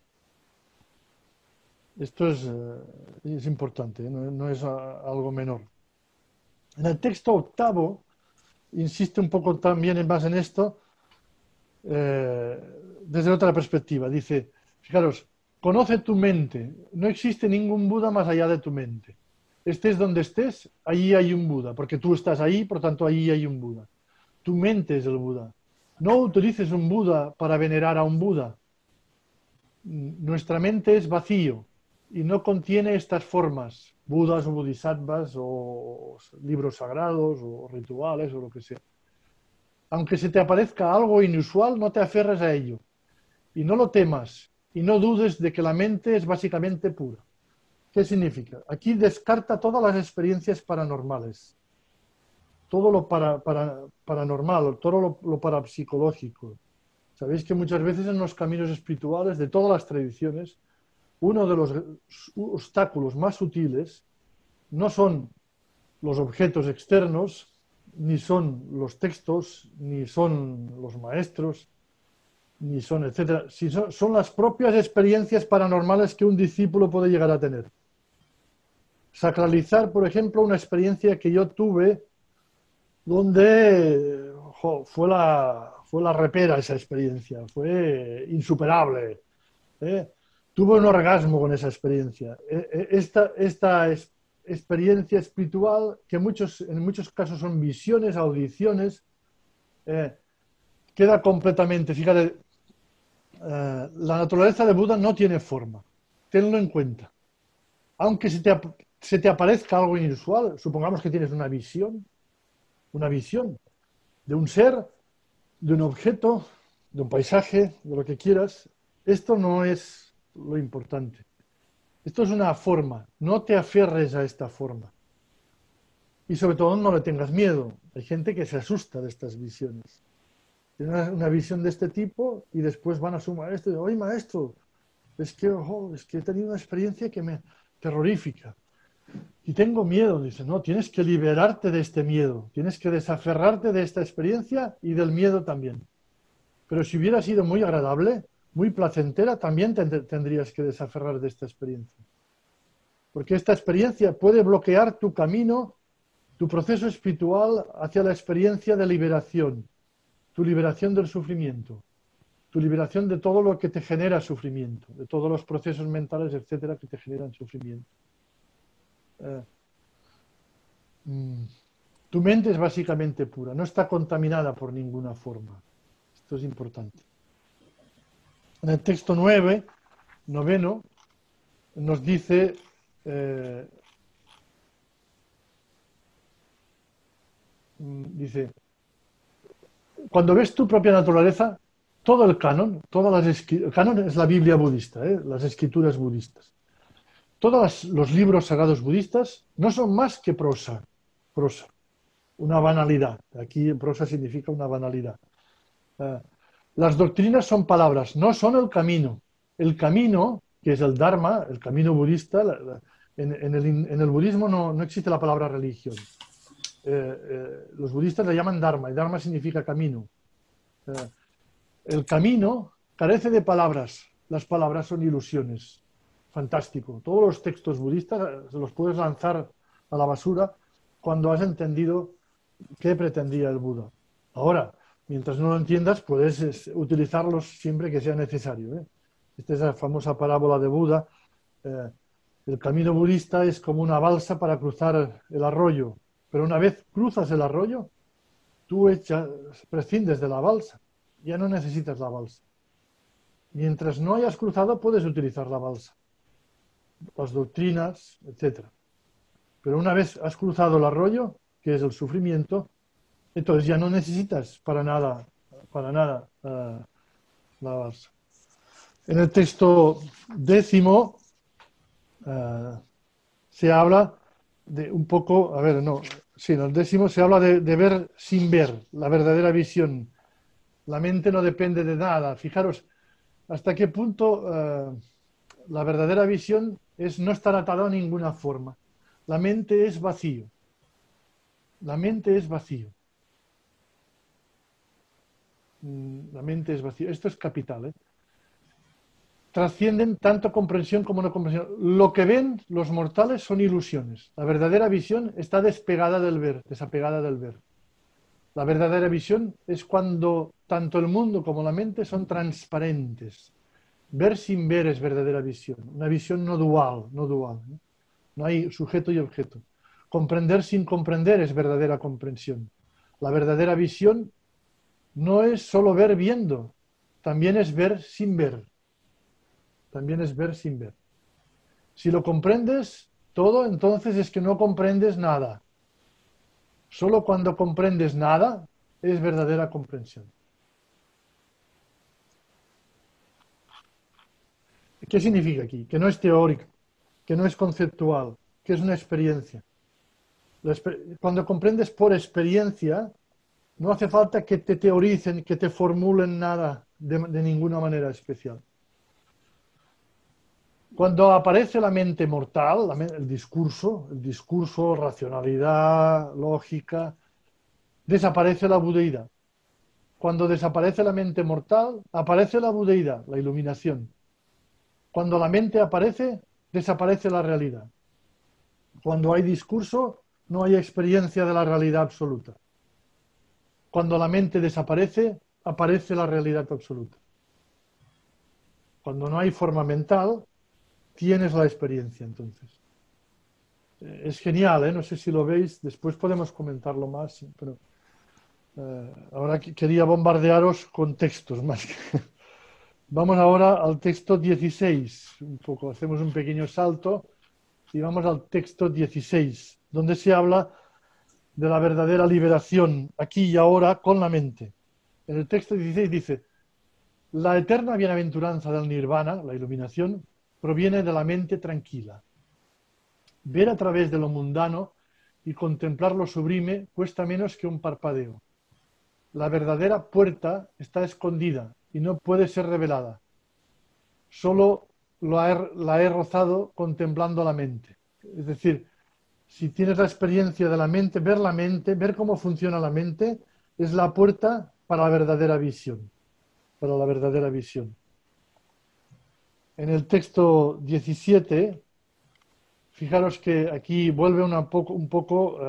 Esto es importante, no es algo menor. En el texto octavo, insiste un poco también más en esto, desde otra perspectiva. Dice, fijaros, conoce tu mente. No existe ningún Buda más allá de tu mente. Estés donde estés, allí hay un Buda, porque tú estás ahí, por tanto, allí hay un Buda. Tu mente es el Buda. No utilices un Buda para venerar a un Buda. Nuestra mente es vacío y no contiene estas formas, Budas o Bodhisattvas o libros sagrados o rituales o lo que sea. Aunque se te aparezca algo inusual, no te aferres a ello. Y no lo temas y no dudes de que la mente es básicamente pura. ¿Qué significa? Aquí descarta todas las experiencias paranormales. Todo lo paranormal, todo lo parapsicológico. Sabéis que muchas veces en los caminos espirituales de todas las tradiciones, uno de los obstáculos más sutiles no son los objetos externos, ni son los textos, ni son los maestros, ni son etcétera, son las propias experiencias paranormales que un discípulo puede llegar a tener. Sacralizar, por ejemplo, una experiencia que yo tuve donde fue la repera esa experiencia, fue insuperable. Tuve un orgasmo con esa experiencia. Esta experiencia espiritual, que en muchos casos son visiones, audiciones, queda completamente, fíjate, la naturaleza de Buda no tiene forma, tenlo en cuenta. Aunque se te aparezca algo inusual, supongamos que tienes una visión de un ser, de un objeto, de un paisaje, de lo que quieras, esto no es lo importante. Esto es una forma, no te aferres a esta forma. Y sobre todo no le tengas miedo. Hay gente que se asusta de estas visiones. Tienen una visión de este tipo y después van a su maestro y dicen, oye maestro, es que he tenido una experiencia que me terrorífica. Y tengo miedo. Dice, no, tienes que liberarte de este miedo. Tienes que desaferrarte de esta experiencia y del miedo también. Pero si hubiera sido muy agradable, muy placentera, también tendrías que desaferrar de esta experiencia. Porque esta experiencia puede bloquear tu camino, tu proceso espiritual hacia la experiencia de liberación, tu liberación del sufrimiento, tu liberación de todo lo que te genera sufrimiento, de todos los procesos mentales, etcétera, que te generan sufrimiento. Tu mente es básicamente pura, no está contaminada por ninguna forma. Esto es importante. En el texto noveno, nos dice cuando ves tu propia naturaleza, todo el canon, el canon es la Biblia budista, las escrituras budistas. Todos los libros sagrados budistas no son más que prosa, una banalidad. Aquí prosa significa una banalidad. Las doctrinas son palabras, no son el camino. El camino, que es el Dharma, el camino budista, en el budismo no existe la palabra religión. Los budistas le llaman Dharma, y Dharma significa camino. El camino carece de palabras, las palabras son ilusiones. Fantástico. Todos los textos budistas se los puedes lanzar a la basura cuando has entendido qué pretendía el Buda. Ahora, mientras no lo entiendas, puedes utilizarlos siempre que sea necesario. Esta es la famosa parábola de Buda. El camino budista es como una balsa para cruzar el arroyo, pero una vez cruzas el arroyo, tú prescindes de la balsa, ya no necesitas la balsa. Mientras no hayas cruzado, puedes utilizar la balsa, las doctrinas, etc. Pero una vez has cruzado el arroyo, que es el sufrimiento, entonces ya no necesitas para nada la balsa. En el texto 10 se habla de un poco, en el 10 se habla de ver sin ver, la verdadera visión. La mente no depende de nada. Fijaros hasta qué punto la verdadera visión es no estar atado a ninguna forma. la mente es vacío. La mente es vacío. La mente es vacío. Esto es capital, ¿eh? Trascienden tanto comprensión como no comprensión. Lo que ven los mortales son ilusiones. La verdadera visión está despegada del ver, desapegada del ver. La verdadera visión es cuando tanto el mundo como la mente son transparentes. Ver sin ver es verdadera visión. Una visión no dual, no dual. No hay sujeto y objeto. Comprender sin comprender es verdadera comprensión. La verdadera visión no es solo ver viendo, también es ver sin ver. También es ver sin ver. Si lo comprendes todo, entonces es que no comprendes nada. Solo cuando comprendes nada es verdadera comprensión. ¿Qué significa aquí? Que no es teórico, que no es conceptual, que es una experiencia. Cuando comprendes por experiencia, no hace falta que te teoricen, que te formulen nada de ninguna manera especial. Cuando aparece la mente mortal, el discurso, racionalidad, lógica, desaparece la budeidad. Cuando desaparece la mente mortal, aparece la budeidad, la iluminación. Cuando la mente aparece, desaparece la realidad. Cuando hay discurso, no hay experiencia de la realidad absoluta. Cuando la mente desaparece, aparece la realidad absoluta. Cuando no hay forma mental, tienes la experiencia entonces. Es genial, ¿eh? No sé si lo veis, después podemos comentarlo más, pero ahora quería bombardearos con textos más que... Vamos ahora al texto 16, un poco, hacemos un pequeño salto y vamos al texto 16, donde se habla de la verdadera liberación aquí y ahora con la mente. En el texto 16 dice: la eterna bienaventuranza del nirvana, la iluminación, proviene de la mente tranquila. Ver a través de lo mundano y contemplar lo sublime cuesta menos que un parpadeo. La verdadera puerta está escondida y no puede ser revelada. Solo la he rozado contemplando la mente. Es decir, si tienes la experiencia de la mente, ver cómo funciona la mente, es la puerta para la verdadera visión. Para la verdadera visión. En el texto 17, fijaros que aquí vuelve un poco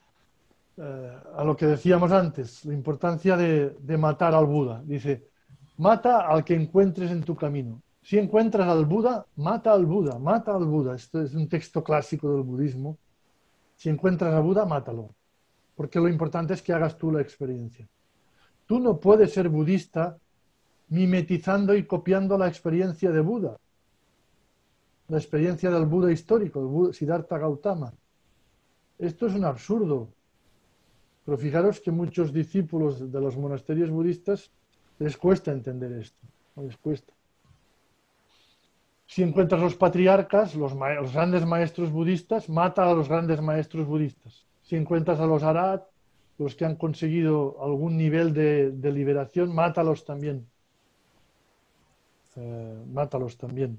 a lo que decíamos antes, la importancia de matar al Buda. Dice, mata al que encuentres en tu camino. Si encuentras al Buda, mata al Buda, mata al Buda. Esto es un texto clásico del budismo. Si encuentras al Buda, mátalo. Porque lo importante es que hagas tú la experiencia. Tú no puedes ser budista mimetizando y copiando la experiencia de Buda. La experiencia del Buda histórico, el Buda, Siddhartha Gautama. Esto es un absurdo. Pero fijaros que muchos discípulos de los monasterios budistas les cuesta entender esto. No les cuesta. Si encuentras los patriarcas, los grandes maestros budistas, mata a los grandes maestros budistas. Si encuentras a los arat, los que han conseguido algún nivel de liberación, mátalos también. Mátalos también.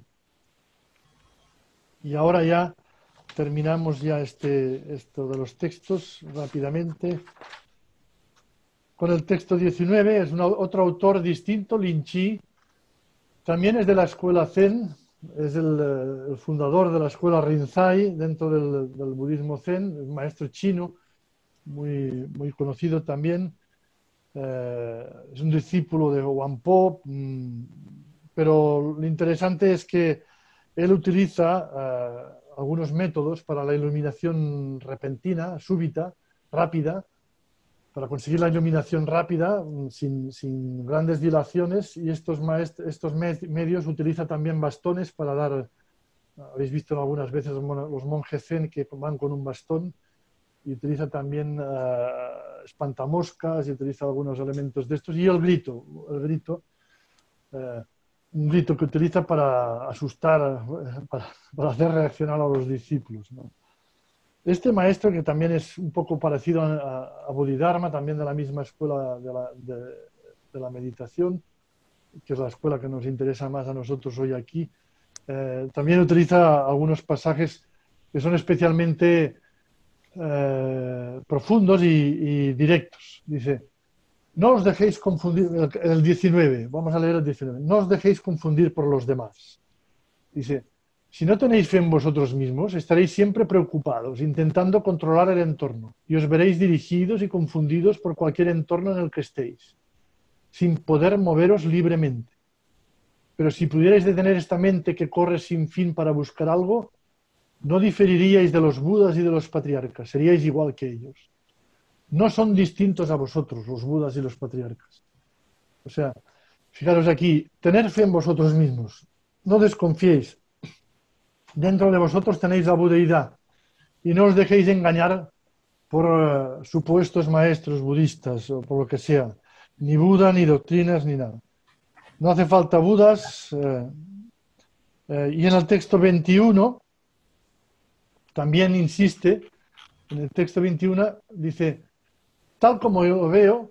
Y ahora ya terminamos ya esto de los textos rápidamente. Con el texto 19 es otro autor distinto, Lin Chi. También es de la escuela Zen, es el fundador de la escuela Rinzai dentro del budismo Zen, es un maestro chino, muy conocido también. Es un discípulo de Huangpo, pero lo interesante es que él utiliza algunos métodos para la iluminación repentina, súbita, rápida, para conseguir la iluminación rápida, sin grandes dilaciones, y estos medios utiliza también bastones para dar, habéis visto algunas veces los monjes zen que van con un bastón, y utiliza también espantamoscas, y utiliza algunos elementos de estos, y el grito, un grito que utiliza para asustar, para hacer reaccionar a los discípulos, ¿no? Este maestro, que también es un poco parecido a Bodhidharma, también de la misma escuela de la meditación, que es la escuela que nos interesa más a nosotros hoy aquí, también utiliza algunos pasajes que son especialmente profundos y directos. Dice, no os dejéis confundir, el 19, vamos a leer el 19, no os dejéis confundir por los demás. Dice, si no tenéis fe en vosotros mismos, estaréis siempre preocupados, intentando controlar el entorno, y os veréis dirigidos y confundidos por cualquier entorno en el que estéis, sin poder moveros libremente. Pero si pudierais detener esta mente que corre sin fin para buscar algo, no diferiríais de los budas y de los patriarcas, seríais igual que ellos. No son distintos a vosotros, los budas y los patriarcas. O sea, fijaros aquí, tener fe en vosotros mismos. No desconfiéis. Dentro de vosotros tenéis la budeidad y no os dejéis engañar por supuestos maestros budistas o por lo que sea. Ni Buda, ni doctrinas, ni nada. No hace falta budas. Y en el texto 21 también insiste, en el texto 21 dice, tal como yo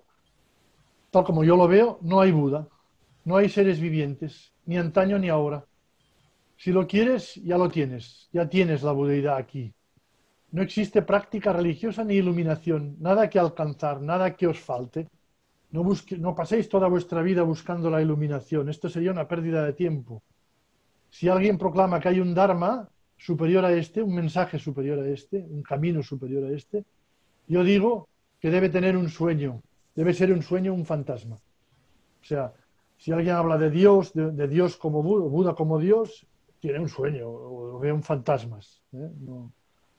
lo veo, no hay Buda, no hay seres vivientes, ni antaño ni ahora. Si lo quieres, ya lo tienes, ya tienes la budeidad aquí. No existe práctica religiosa ni iluminación, nada que alcanzar, nada que os falte. No paséis toda vuestra vida buscando la iluminación, esto sería una pérdida de tiempo. Si alguien proclama que hay un Dharma superior a este, un mensaje superior a este, un camino superior a este, yo digo que debe tener un sueño, debe ser un sueño, un fantasma. O sea, si alguien habla de Dios, de Dios como Buda como Dios, tiene un sueño o ve un fantasmas. No.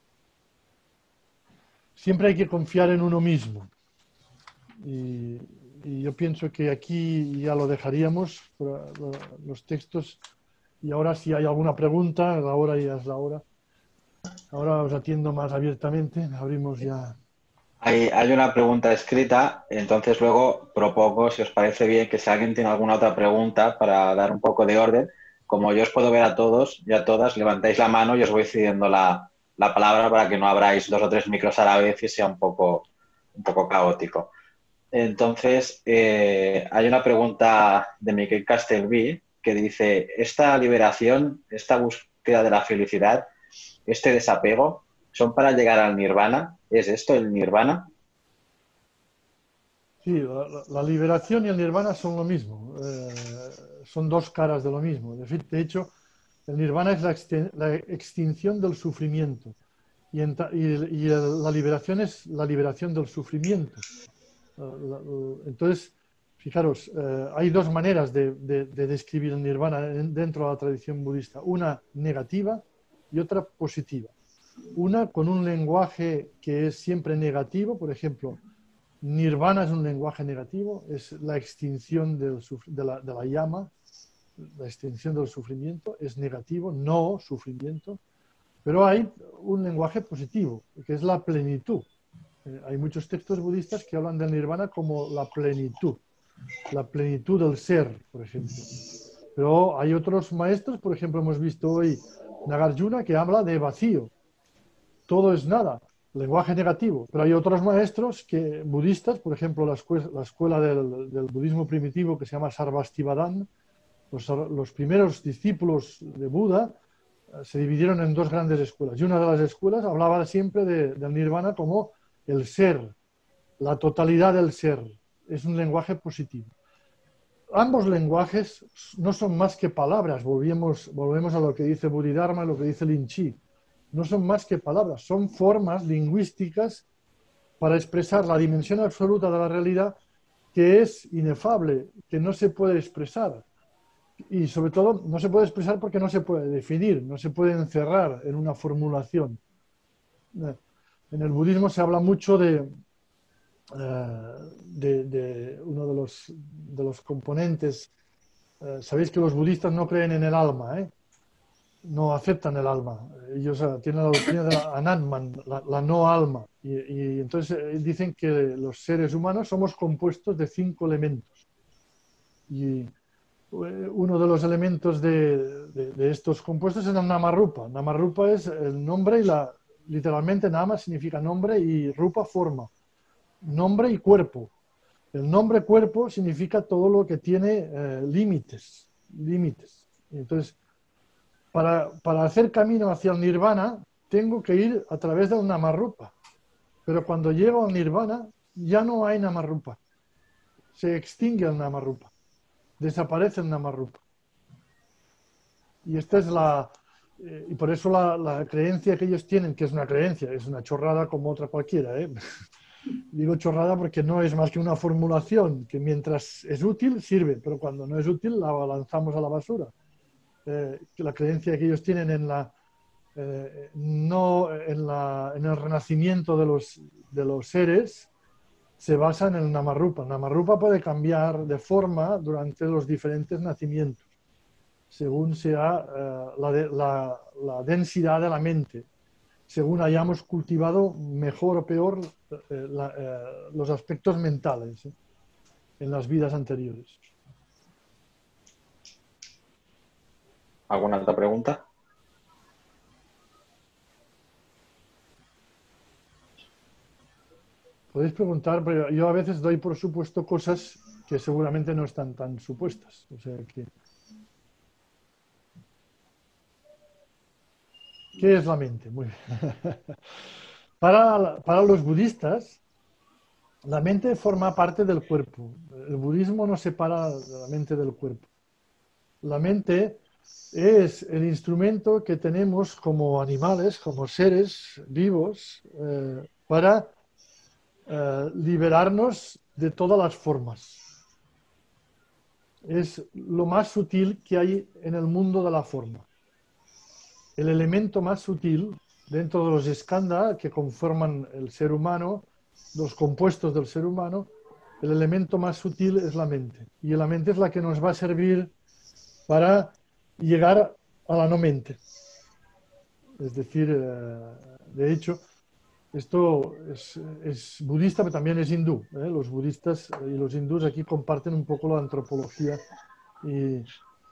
Siempre hay que confiar en uno mismo. Y yo pienso que aquí ya lo dejaríamos, los textos. Y ahora si hay alguna pregunta, la hora ya es la hora. Ahora os atiendo más abiertamente, abrimos ya. Hay una pregunta escrita, entonces luego propongo, si os parece bien, que si alguien tiene alguna otra pregunta para dar un poco de orden, como yo os puedo ver a todos y a todas, levantáis la mano y os voy cediendo la palabra para que no abráis 2 o 3 micros a la vez y sea un poco caótico. Entonces, hay una pregunta de Miquel Castelví que dice, esta liberación, esta búsqueda de la felicidad, este desapego, ¿son para llegar al nirvana? ¿Es esto el nirvana? Sí, la liberación y el nirvana son lo mismo, son dos caras de lo mismo. De hecho, el nirvana es la extinción del sufrimiento y la liberación es la liberación del sufrimiento. Entonces, fijaros, hay dos maneras de describir el nirvana dentro de la tradición budista, una negativa y otra positiva. Una con un lenguaje que es siempre negativo, por ejemplo, nirvana es un lenguaje negativo, es la extinción de la llama, la extinción del sufrimiento, es negativo, no sufrimiento, pero hay un lenguaje positivo, que es la plenitud. Hay muchos textos budistas que hablan del nirvana como la plenitud del ser, por ejemplo. Pero hay otros maestros, por ejemplo, hemos visto hoy Nagarjuna, que habla de vacío. Todo es nada, lenguaje negativo. Pero hay otros maestros budistas, por ejemplo, la escuela del budismo primitivo que se llama Sarvastivadana. Los primeros discípulos de Buda se dividieron en 2 grandes escuelas. Y una de las escuelas hablaba siempre del nirvana como el ser, la totalidad del ser. Es un lenguaje positivo. Ambos lenguajes no son más que palabras. Volvemos a lo que dice Bodhidharma, lo que dice Lin Chi. No son más que palabras, son formas lingüísticas para expresar la dimensión absoluta de la realidad que es inefable, que no se puede expresar. Y sobre todo no se puede expresar porque no se puede definir, no se puede encerrar en una formulación. En el budismo se habla mucho de uno de los componentes. Sabéis que los budistas no creen en el alma, no aceptan el alma. Ellos tienen la doctrina de la Anatman, la no alma. Y entonces dicen que los seres humanos somos compuestos de 5 elementos. Y uno de los elementos de estos compuestos es el Namarupa. Namarupa es el nombre y literalmente Nama significa nombre y Rupa forma. Nombre y cuerpo. El nombre cuerpo significa todo lo que tiene límites. Entonces, para hacer camino hacia el nirvana, tengo que ir a través del Namarupa. Pero cuando llego al Nirvana, ya no hay Namarupa. Se extingue el Namarupa. Desaparece el Namarupa. Y esta es y por eso la creencia que ellos tienen, que es una creencia, es una chorrada como otra cualquiera, ¿eh? Digo chorrada porque no es más que una formulación que mientras es útil sirve, pero cuando no es útil la lanzamos a la basura. Que la creencia que ellos tienen en el renacimiento de los seres se basa en el Namarupa. El Namarupa puede cambiar de forma durante los diferentes nacimientos, según sea la densidad de la mente, según hayamos cultivado mejor o peor los aspectos mentales en las vidas anteriores. ¿Alguna otra pregunta? Podéis preguntar, pero yo a veces doy por supuesto cosas que seguramente no están tan supuestas. O sea que... ¿Qué es la mente? Muy bien. Para los budistas, la mente forma parte del cuerpo. El budismo no separa la mente del cuerpo. La mente es el instrumento que tenemos como animales, como seres vivos, para liberarnos de todas las formas. Es lo más sutil que hay en el mundo de la forma. El elemento más sutil dentro de los skandha que conforman el ser humano, los compuestos del ser humano, el elemento más sutil es la mente. Y la mente es la que nos va a servir para llegar a la no mente. Es decir, de hecho, esto es budista, pero también es hindú. Los budistas y los hindús aquí comparten un poco la antropología y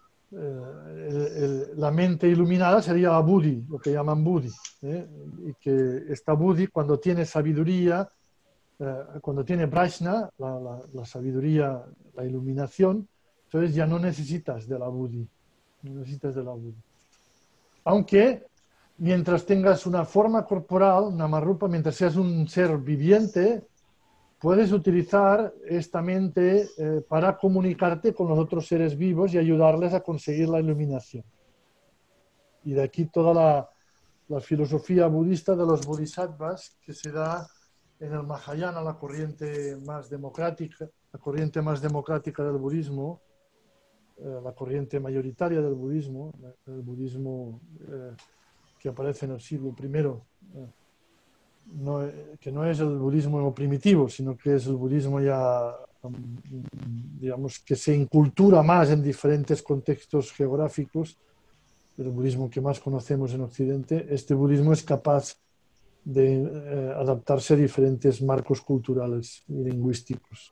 la mente iluminada sería la buddhi, lo que llaman buddhi, y que esta buddhi cuando tiene sabiduría, cuando tiene prajna, la sabiduría, la iluminación, entonces ya no necesitas de la buddhi, no necesitas de la buddhi. Aunque mientras tengas una forma corporal, Namarupa, mientras seas un ser viviente, puedes utilizar esta mente para comunicarte con los otros seres vivos y ayudarles a conseguir la iluminación. Y de aquí toda la filosofía budista de los bodhisattvas que se da en el Mahayana, la corriente más democrática del budismo, la corriente mayoritaria del budismo, el budismo que aparece en el siglo I. Que no es el budismo primitivo, sino que es el budismo ya, digamos, que se incultura más en diferentes contextos geográficos, el budismo que más conocemos en Occidente. Este budismo es capaz de adaptarse a diferentes marcos culturales y lingüísticos.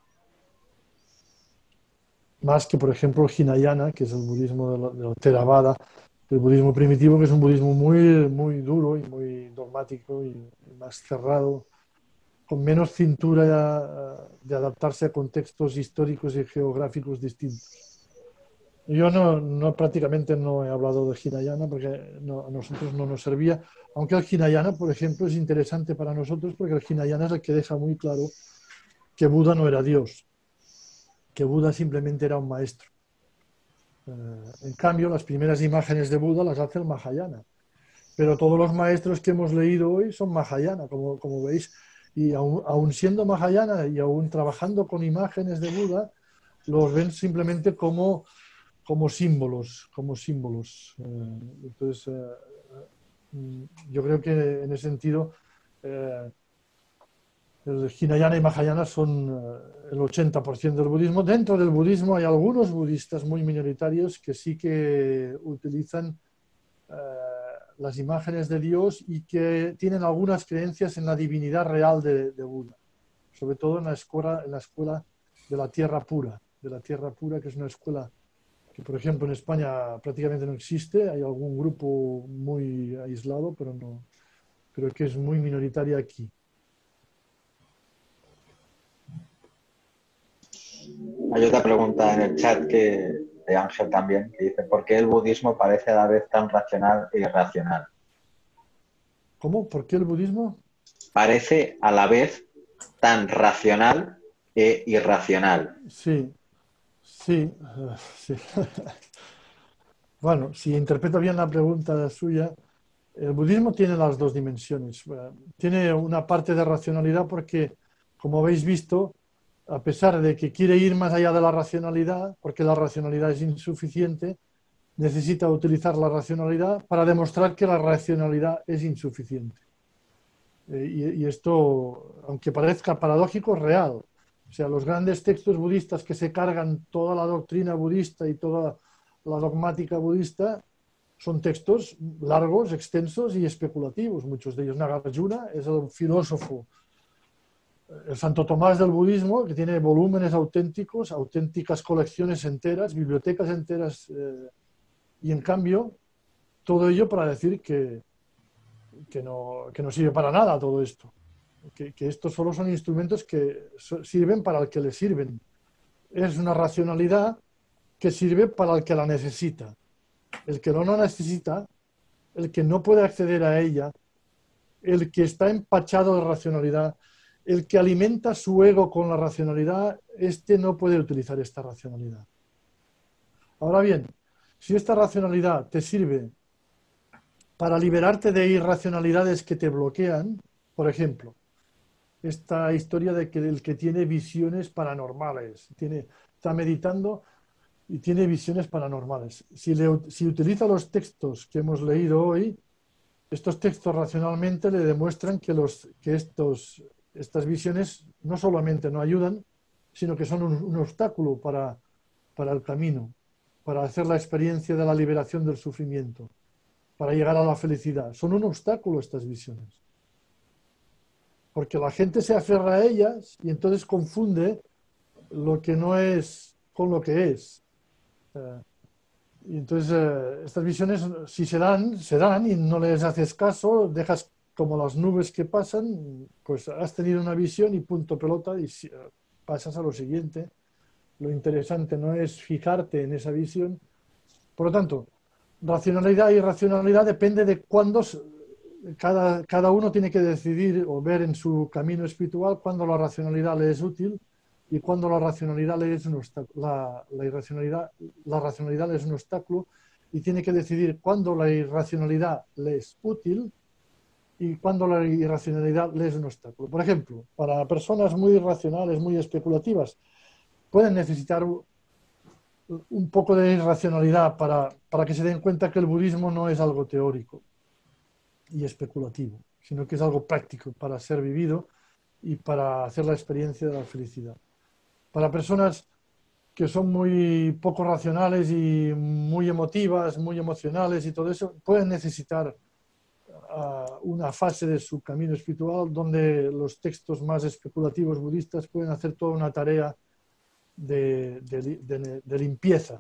Más que, por ejemplo, el Hinayana, que es el budismo de la Theravada, el budismo primitivo, que es un budismo muy, muy duro y muy dogmático y más cerrado, con menos cintura de adaptarse a contextos históricos y geográficos distintos. Yo prácticamente no he hablado de Hinayana porque a nosotros no nos servía, aunque el Hinayana, por ejemplo, es interesante para nosotros porque el Hinayana es el que deja muy claro que Buda no era Dios, que Buda simplemente era un maestro. En cambio, las primeras imágenes de Buda las hace el Mahayana. Pero todos los maestros que hemos leído hoy son Mahayana, como veis. Y aún siendo Mahayana y aún trabajando con imágenes de Buda, los ven simplemente como símbolos. Entonces, yo creo que en ese sentido, el Hinayana y Mahayana son el 80% del budismo. Dentro del budismo hay algunos budistas muy minoritarios que sí que utilizan las imágenes de Dios y que tienen algunas creencias en la divinidad real de Buda, sobre todo en la escuela de la tierra pura, que es una escuela que, por ejemplo, en España prácticamente no existe. Hay algún grupo muy aislado, pero que es muy minoritaria aquí. Hay otra pregunta en el chat de Ángel también, que dice: ¿por qué el budismo parece a la vez tan racional e irracional? ¿Cómo? ¿Por qué el budismo? Parece a la vez tan racional e irracional. Sí, sí, sí. Bueno, si interpreto bien la pregunta suya, el budismo tiene las dos dimensiones. Tiene una parte de racionalidad porque, como habéis visto, a pesar de que quiere ir más allá de la racionalidad, porque la racionalidad es insuficiente, necesita utilizar la racionalidad para demostrar que la racionalidad es insuficiente. Y esto, aunque parezca paradójico, es real. O sea, los grandes textos budistas que se cargan toda la doctrina budista y toda la dogmática budista son textos largos, extensos y especulativos. Muchos de ellos. Nagarjuna es el filósofo, el Santo Tomás del budismo, que tiene volúmenes auténticos, auténticas colecciones enteras, bibliotecas enteras, y en cambio, todo ello para decir que no sirve para nada todo esto. Que estos solo son instrumentos que sirven para el que le sirven. Es una racionalidad que sirve para el que la necesita. El que no la necesita, el que no puede acceder a ella, el que está empachado de racionalidad, el que alimenta su ego con la racionalidad, este no puede utilizar esta racionalidad. Ahora bien, si esta racionalidad te sirve para liberarte de irracionalidades que te bloquean, por ejemplo, esta historia de que el que tiene visiones paranormales, está meditando y tiene visiones paranormales. Si utiliza los textos que hemos leído hoy, estos textos racionalmente le demuestran que estas visiones no solamente no ayudan, sino que son un obstáculo para el camino, para hacer la experiencia de la liberación del sufrimiento, para llegar a la felicidad. Son un obstáculo estas visiones. Porque la gente se aferra a ellas y entonces confunde lo que no es con lo que es. Y entonces estas visiones, si se dan y no les haces caso, dejas como las nubes que pasan, pues has tenido una visión y punto pelota y pasas a lo siguiente. Lo interesante no es fijarte en esa visión. Por lo tanto, racionalidad y irracionalidad depende de cuándo cada uno tiene que decidir o ver en su camino espiritual cuándo la racionalidad le es útil y cuándo la racionalidad le es un obstáculo, la racionalidad le es un obstáculo, y tiene que decidir cuándo la irracionalidad le es útil y cuándo la irracionalidad le es un obstáculo. Por ejemplo, para personas muy irracionales, muy especulativas, pueden necesitar un poco de irracionalidad para que se den cuenta que el budismo no es algo teórico y especulativo, sino que es algo práctico para ser vivido y para hacer la experiencia de la felicidad. Para personas que son muy poco racionales y muy emotivas, muy emocionales y todo eso, pueden necesitar una fase de su camino espiritual donde los textos más especulativos budistas pueden hacer toda una tarea de limpieza,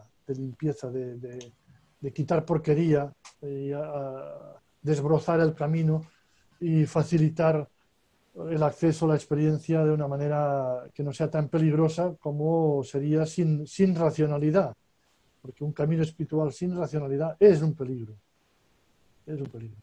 de quitar porquería, y desbrozar el camino y facilitar el acceso a la experiencia de una manera que no sea tan peligrosa como sería sin racionalidad, porque un camino espiritual sin racionalidad es un peligro. Es un peligro.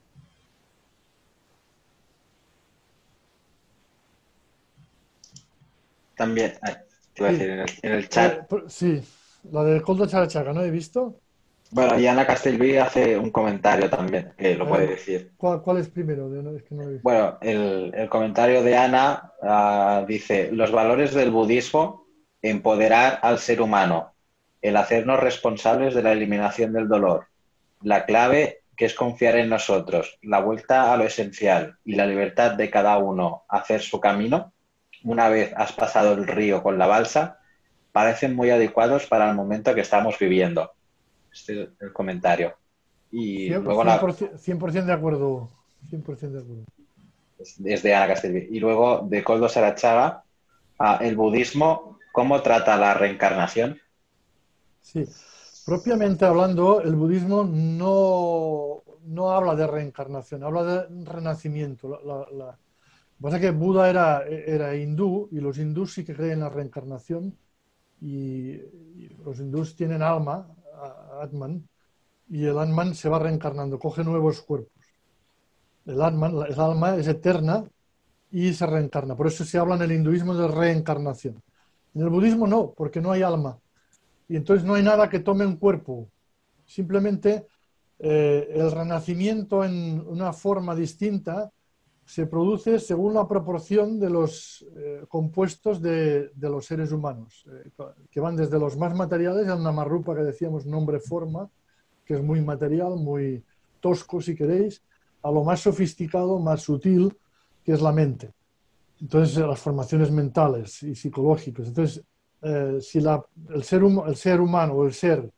También, te iba a decir en el chat. Sí, la de Koldo Charachaga, ¿no he visto? Bueno, y Ana Castelví hace un comentario también, que lo puede decir. ¿Cuál es primero? Es que no he visto. Bueno, el comentario de Ana dice, los valores del budismo, empoderar al ser humano, el hacernos responsables de la eliminación del dolor, la clave que es confiar en nosotros, la vuelta a lo esencial y la libertad de cada uno a hacer su camino, una vez has pasado el río con la balsa, parecen muy adecuados para el momento que estamos viviendo. Este es el comentario. Y 100%, luego 100% de acuerdo. 100% de acuerdo. Es de Ana Castelví. Y luego de Koldo Sarachaga, el budismo, ¿cómo trata la reencarnación? Sí, propiamente hablando, el budismo no habla de reencarnación, habla de renacimiento. Lo que pasa es que Buda era hindú y los hindús sí que creen en la reencarnación y los hindús tienen alma, Atman, y el Atman se va reencarnando, coge nuevos cuerpos. el alma es eterna y se reencarna. Por eso se habla en el hinduismo de reencarnación. En el budismo no, porque no hay alma. Y entonces no hay nada que tome un cuerpo. Simplemente el renacimiento en una forma distinta se produce según la proporción de los compuestos de los seres humanos, que van desde los más materiales, el namarrupa que decíamos, nombre-forma, que es muy material, muy tosco si queréis, a lo más sofisticado, más sutil, que es la mente. Entonces, las formaciones mentales y psicológicas. Entonces, si el ser humano o el ser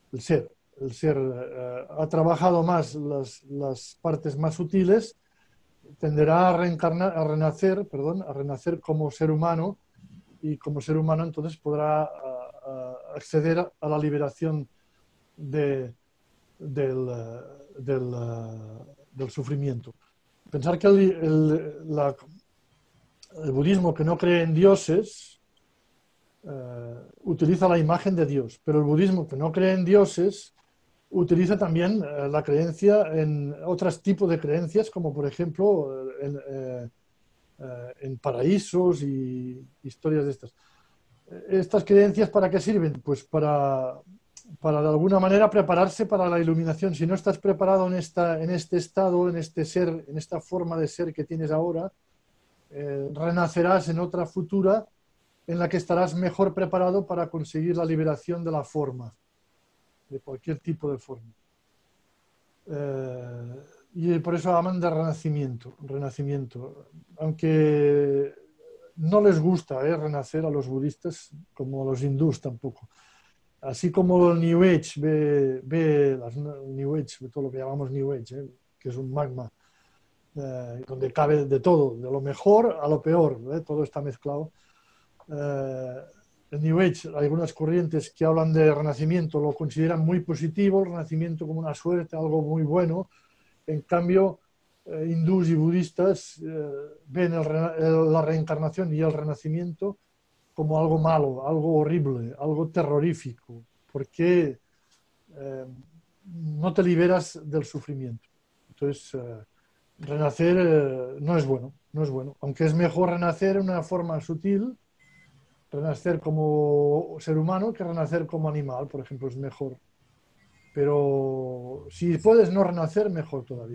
ha trabajado más las partes más sutiles, tenderá a renacer como ser humano, y como ser humano entonces podrá acceder a la liberación del sufrimiento. Pensar que el budismo, que no cree en dioses, utiliza la imagen de Dios, pero el budismo, que no cree en dioses, utiliza también la creencia en otros tipos de creencias, como por ejemplo en paraísos y historias de estas. ¿Estas creencias para qué sirven? Pues para de alguna manera prepararse para la iluminación. Si no estás preparado en este estado, en este ser, en esta forma de ser que tienes ahora, renacerás en otra futura en la que estarás mejor preparado para conseguir la liberación de la forma, de cualquier tipo de forma. Y por eso hablan de renacimiento. Aunque no les gusta renacer a los budistas, como a los hindús tampoco. Así como el New Age ve todo lo que llamamos New Age, que es un magma, donde cabe de todo, de lo mejor a lo peor, todo está mezclado. El New Age, algunas corrientes que hablan de renacimiento lo consideran muy positivo, el renacimiento como una suerte, algo muy bueno. En cambio, hindús y budistas ven la reencarnación y el renacimiento como algo malo, algo horrible, algo terrorífico, porque no te liberas del sufrimiento. Entonces, renacer no es bueno, aunque es mejor renacer en una forma sutil, renacer como ser humano que renacer como animal, por ejemplo, es mejor. Pero si puedes no renacer, mejor todavía.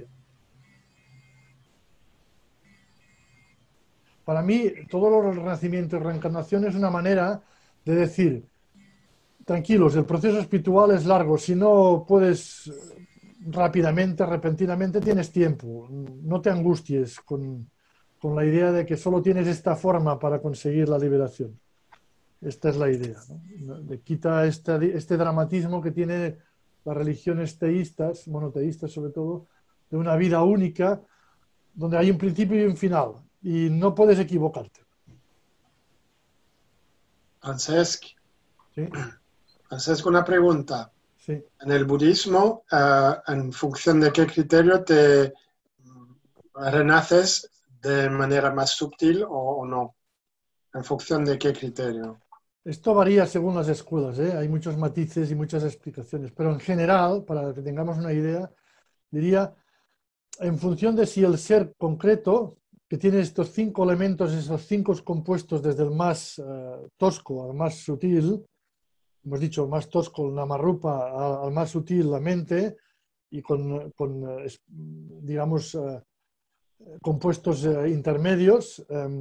Para mí, todo lo del renacimiento y reencarnación es una manera de decir, tranquilos, el proceso espiritual es largo, si no puedes rápidamente, repentinamente, tienes tiempo. No te angusties con la idea de que solo tienes esta forma para conseguir la liberación. Esta es la idea, ¿no? Le quita este dramatismo que tiene las religiones teístas, monoteístas sobre todo, de una vida única, donde hay un principio y un final, y no puedes equivocarte. Francesc, ¿Sí? Francesc, una pregunta. Sí. En el budismo, ¿en función de qué criterio te renaces de manera más sutil o no? ¿En función de qué criterio? Esto varía según las escuelas, hay muchos matices y muchas explicaciones, pero en general, para que tengamos una idea, diría, en función de si el ser concreto, que tiene estos 5 elementos, esos 5 compuestos, desde el más tosco al más sutil, hemos dicho el más tosco, el namarrupa, al más sutil, la mente, y con digamos, compuestos intermedios,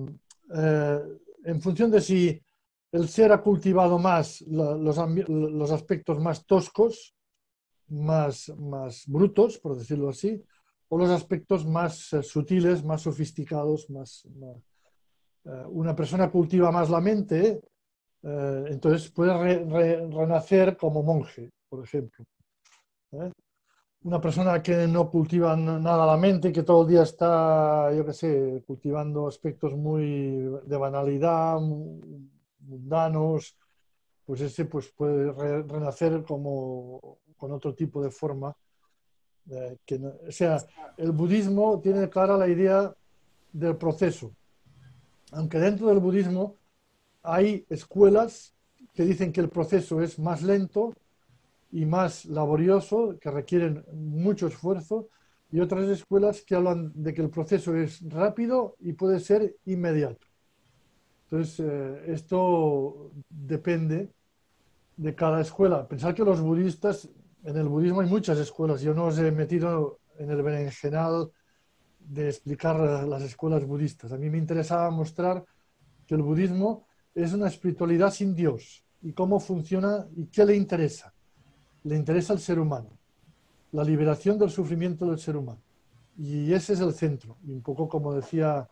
en función de si el ser ha cultivado más los aspectos más toscos, más brutos, por decirlo así, o los aspectos más sutiles, más sofisticados. Una persona cultiva más la mente, entonces puede renacer como monje, por ejemplo. Una persona que no cultiva nada la mente, que todo el día está, yo qué sé, cultivando aspectos muy de banalidad, mundanos, pues ese pues puede renacer como con otro tipo de forma. O sea, el budismo tiene clara la idea del proceso, aunque dentro del budismo hay escuelas que dicen que el proceso es más lento y más laborioso, que requieren mucho esfuerzo, y otras escuelas que hablan de que el proceso es rápido y puede ser inmediato. Entonces, esto depende de cada escuela. Pensar que los budistas, en el budismo hay muchas escuelas. Yo no os he metido en el berenjenal de explicar las escuelas budistas. A mí me interesaba mostrar que el budismo es una espiritualidad sin Dios y cómo funciona y qué le interesa. Le interesa al ser humano, la liberación del sufrimiento del ser humano. Y ese es el centro. Y un poco como decía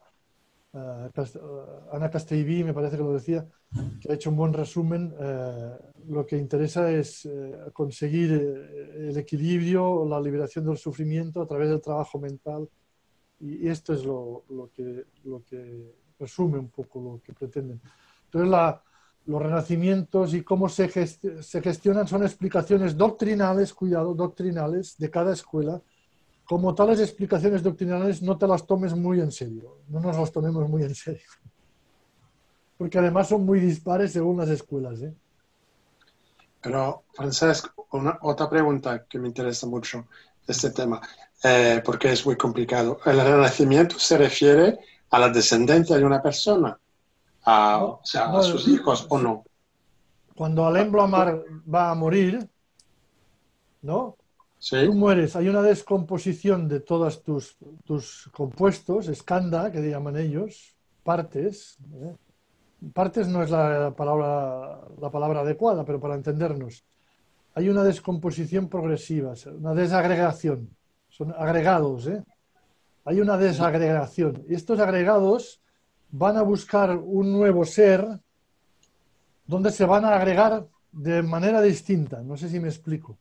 Ana Castellví, me parece que lo decía, que ha hecho un buen resumen, lo que interesa es conseguir el equilibrio, la liberación del sufrimiento a través del trabajo mental. Y esto es lo que resume un poco lo que pretenden. Entonces, los renacimientos y cómo se gestionan son explicaciones doctrinales, cuidado, doctrinales de cada escuela. Como tales explicaciones doctrinales no te las tomes muy en serio, no nos las tomemos muy en serio. Porque además son muy dispares según las escuelas, ¿eh? Pero, Francesc, otra pregunta que me interesa mucho de este tema, porque es muy complicado. ¿El renacimiento se refiere a la descendencia de una persona? O sea, a sus hijos o no? Cuando Alain Blamar va a morir, ¿no? ¿Sí? Tú mueres, hay una descomposición de todos tus compuestos, skandha, que llaman ellos, partes. Partes no es la palabra adecuada, pero para entendernos. Hay una descomposición progresiva, una desagregación. Son agregados, ¿eh? Hay una desagregación. Y estos agregados van a buscar un nuevo ser donde se van a agregar de manera distinta. No sé si me explico.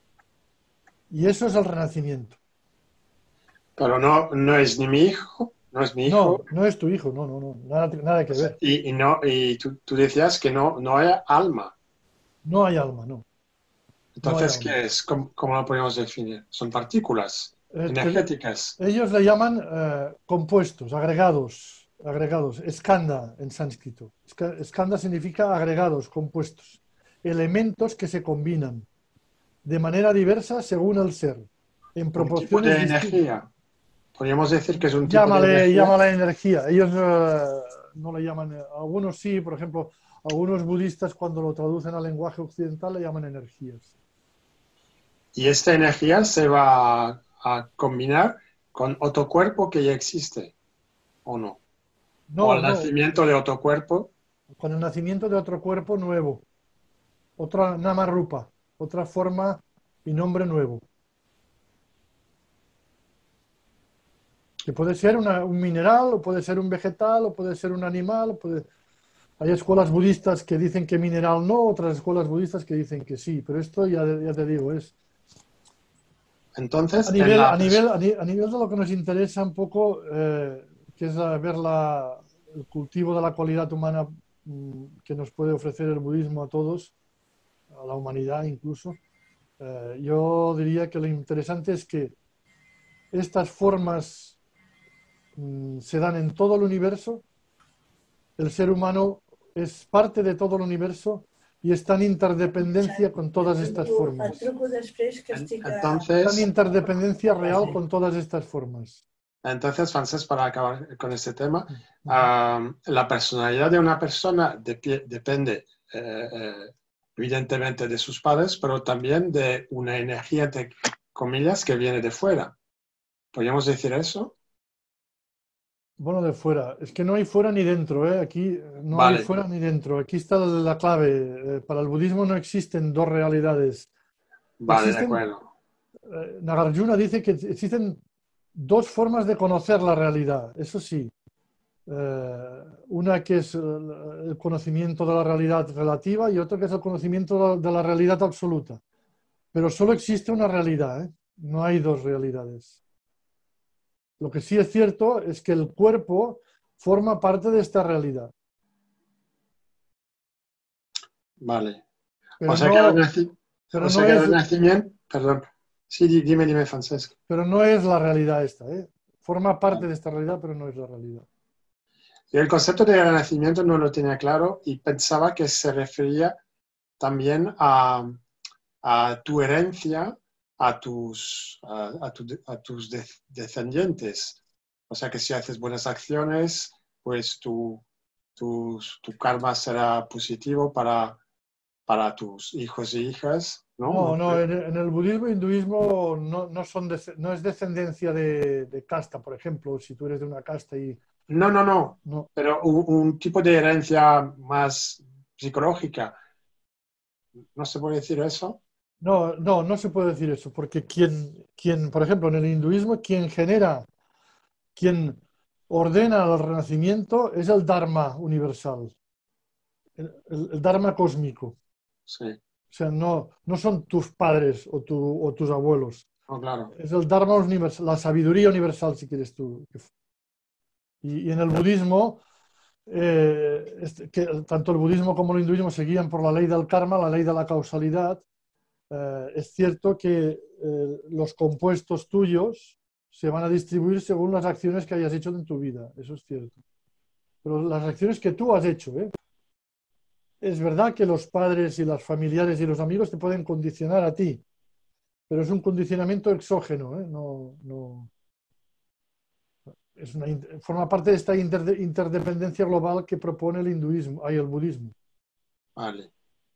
Y eso es el renacimiento. Pero no es ni mi hijo, no es mi hijo. No, no es tu hijo, no, nada que ver. Y tú decías que no hay alma. No hay alma, no. Entonces, no hay alma. ¿qué es? ¿Cómo lo podemos definir? Son partículas energéticas. Ellos le llaman compuestos, agregados, skandha en sánscrito. Skandha significa agregados, compuestos, elementos que se combinan de manera diversa según el ser, en proporciones un tipo de energía. Podríamos decir que es un tipo de energía. Llámale energía. Ellos no le llaman, algunos sí, por ejemplo, algunos budistas cuando lo traducen al lenguaje occidental le llaman energías. Y esta energía se va a combinar con otro cuerpo que ya existe, ¿o no? No, o el nacimiento de otro cuerpo. Con el nacimiento de otro cuerpo nuevo, otra Namarupa, otra forma y nombre nuevo. Que puede ser un mineral, o puede ser un vegetal, o puede ser un animal. Hay escuelas budistas que dicen que mineral no, otras escuelas budistas que dicen que sí, pero esto ya te digo, es... Entonces, a nivel de lo que nos interesa un poco, que es ver el cultivo de la cualidad humana que nos puede ofrecer el budismo a todos, a la humanidad incluso, yo diría que lo interesante es que estas formas se dan en todo el universo, el ser humano es parte de todo el universo y está en interdependencia con todas estas formas. Entonces, está en interdependencia real con todas estas formas. Entonces, Francesc, para acabar con este tema, la personalidad de una persona depende evidentemente de sus padres, pero también de una energía, entre comillas, que viene de fuera. ¿Podríamos decir eso? Bueno, de fuera. Es que no hay fuera ni dentro, ¿eh? Aquí no hay fuera ni dentro. Aquí está la clave. Para el budismo no existen dos realidades. Vale, de acuerdo. Nagarjuna dice que existen dos formas de conocer la realidad, eso sí. Una que es el conocimiento de la realidad relativa y otra que es el conocimiento de la realidad absoluta. Pero solo existe una realidad, ¿eh? No hay dos realidades. Lo que sí es cierto es que el cuerpo forma parte de esta realidad. Vale. Pero o sea que el nacimiento... Perdón. Sí, dime, Francesc. Pero no es la realidad esta, ¿eh? Forma parte de esta realidad, pero no es la realidad. Y el concepto de renacimiento no lo tenía claro y pensaba que se refería también a tu herencia a tus descendientes. O sea que si haces buenas acciones, pues tu karma será positivo para tus hijos e hijas, ¿no? No, en el budismo e hinduismo no es descendencia de casta, por ejemplo, si tú eres de una casta y... No, No, pero un tipo de herencia más psicológica. ¿No se puede decir eso? no se puede decir eso, porque por ejemplo, en el hinduismo, quien ordena el renacimiento es el Dharma universal, el Dharma cósmico. Sí, O sea, no son tus padres o tus abuelos. no, claro. Es el Dharma universal, la sabiduría universal, si quieres tú. Y en el budismo, tanto el budismo como el hinduismo se guían por la ley del karma, la ley de la causalidad. Es cierto que los compuestos tuyos se van a distribuir según las acciones que hayas hecho en tu vida, eso es cierto. Pero las acciones que tú has hecho, es verdad que los padres y los familiares y los amigos te pueden condicionar a ti, pero es un condicionamiento exógeno, forma parte de esta interdependencia global que propone el budismo. Vale.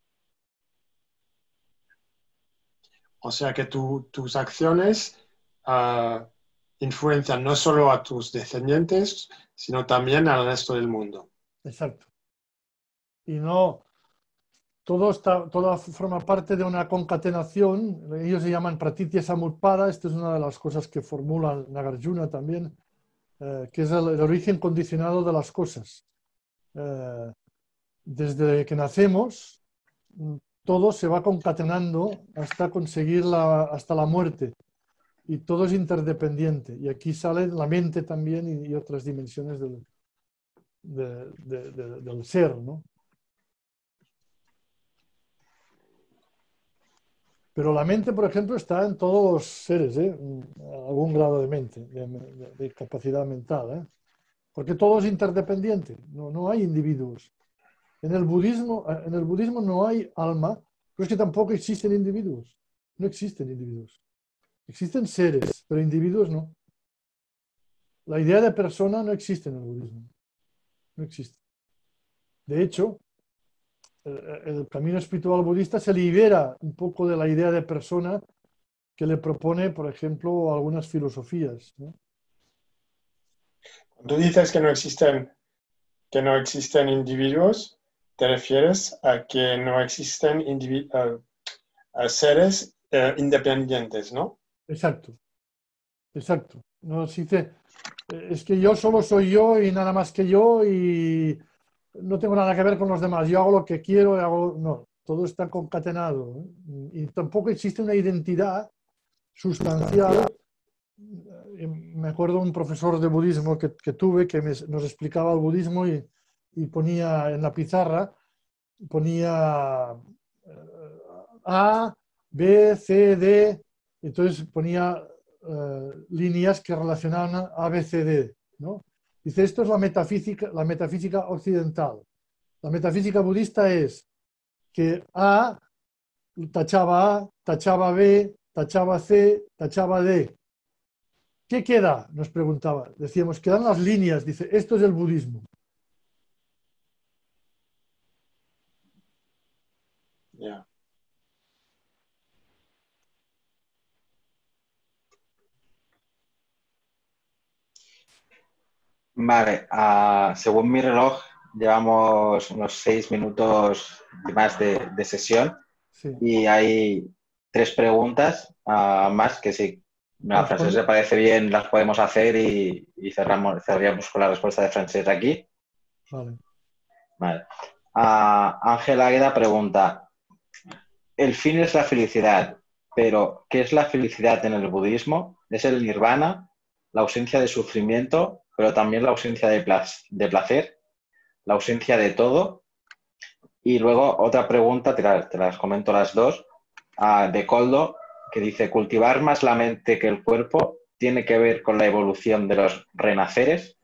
O sea que tus acciones influencian no solo a tus descendientes, sino también al resto del mundo. Exacto. Y todo forma parte de una concatenación, ellos se llaman pratitya samutpada, esta es una de las cosas que formula Nagarjuna también, que es el origen condicionado de las cosas. Desde que nacemos, todo se va concatenando hasta conseguir hasta la muerte, y todo es interdependiente. Y aquí sale la mente también y otras dimensiones del ser, ¿no? Pero la mente, por ejemplo, está en todos los seres, algún grado de mente, de capacidad mental, porque todo es interdependiente, no hay individuos. En el budismo no hay alma, pero es que tampoco existen individuos. No existen individuos. Existen seres, pero individuos no. La idea de persona no existe en el budismo. No existe. De hecho, el camino espiritual budista se libera un poco de la idea de persona que le propone, por ejemplo, algunas filosofías, ¿no? Tú dices que no existen individuos, te refieres a que no existen seres independientes, ¿no? Exacto. No se dice, es que yo solo soy yo y nada más que yo y no tengo nada que ver con los demás. Yo hago lo que quiero, no, todo está concatenado, y tampoco existe una identidad sustancial. Me acuerdo de un profesor de budismo que tuve que nos explicaba el budismo y ponía en la pizarra, ponía A, B, C, D, entonces ponía líneas que relacionaban A, B, C, D, ¿no? Dice, esto es la metafísica occidental. La metafísica budista es que A tachaba B, tachaba C, tachaba D. ¿Qué queda? Nos preguntaba. Decíamos, quedan las líneas. Dice, esto es el budismo. Yeah. Vale, según mi reloj, llevamos unos 6 minutos más de sesión, Sí. y hay 3 preguntas más que si a Francesc le parece bien las podemos hacer y cerraríamos con la respuesta de Francesc aquí. Vale. Ángel Águeda pregunta, el fin es la felicidad, pero ¿qué es la felicidad en el budismo? ¿Es el nirvana, la ausencia de sufrimiento, pero también la ausencia de placer, la ausencia de todo? Y luego otra pregunta, te las comento las dos, de Coldo, que dice, ¿cultivar más la mente que el cuerpo tiene que ver con la evolución de los renaceres?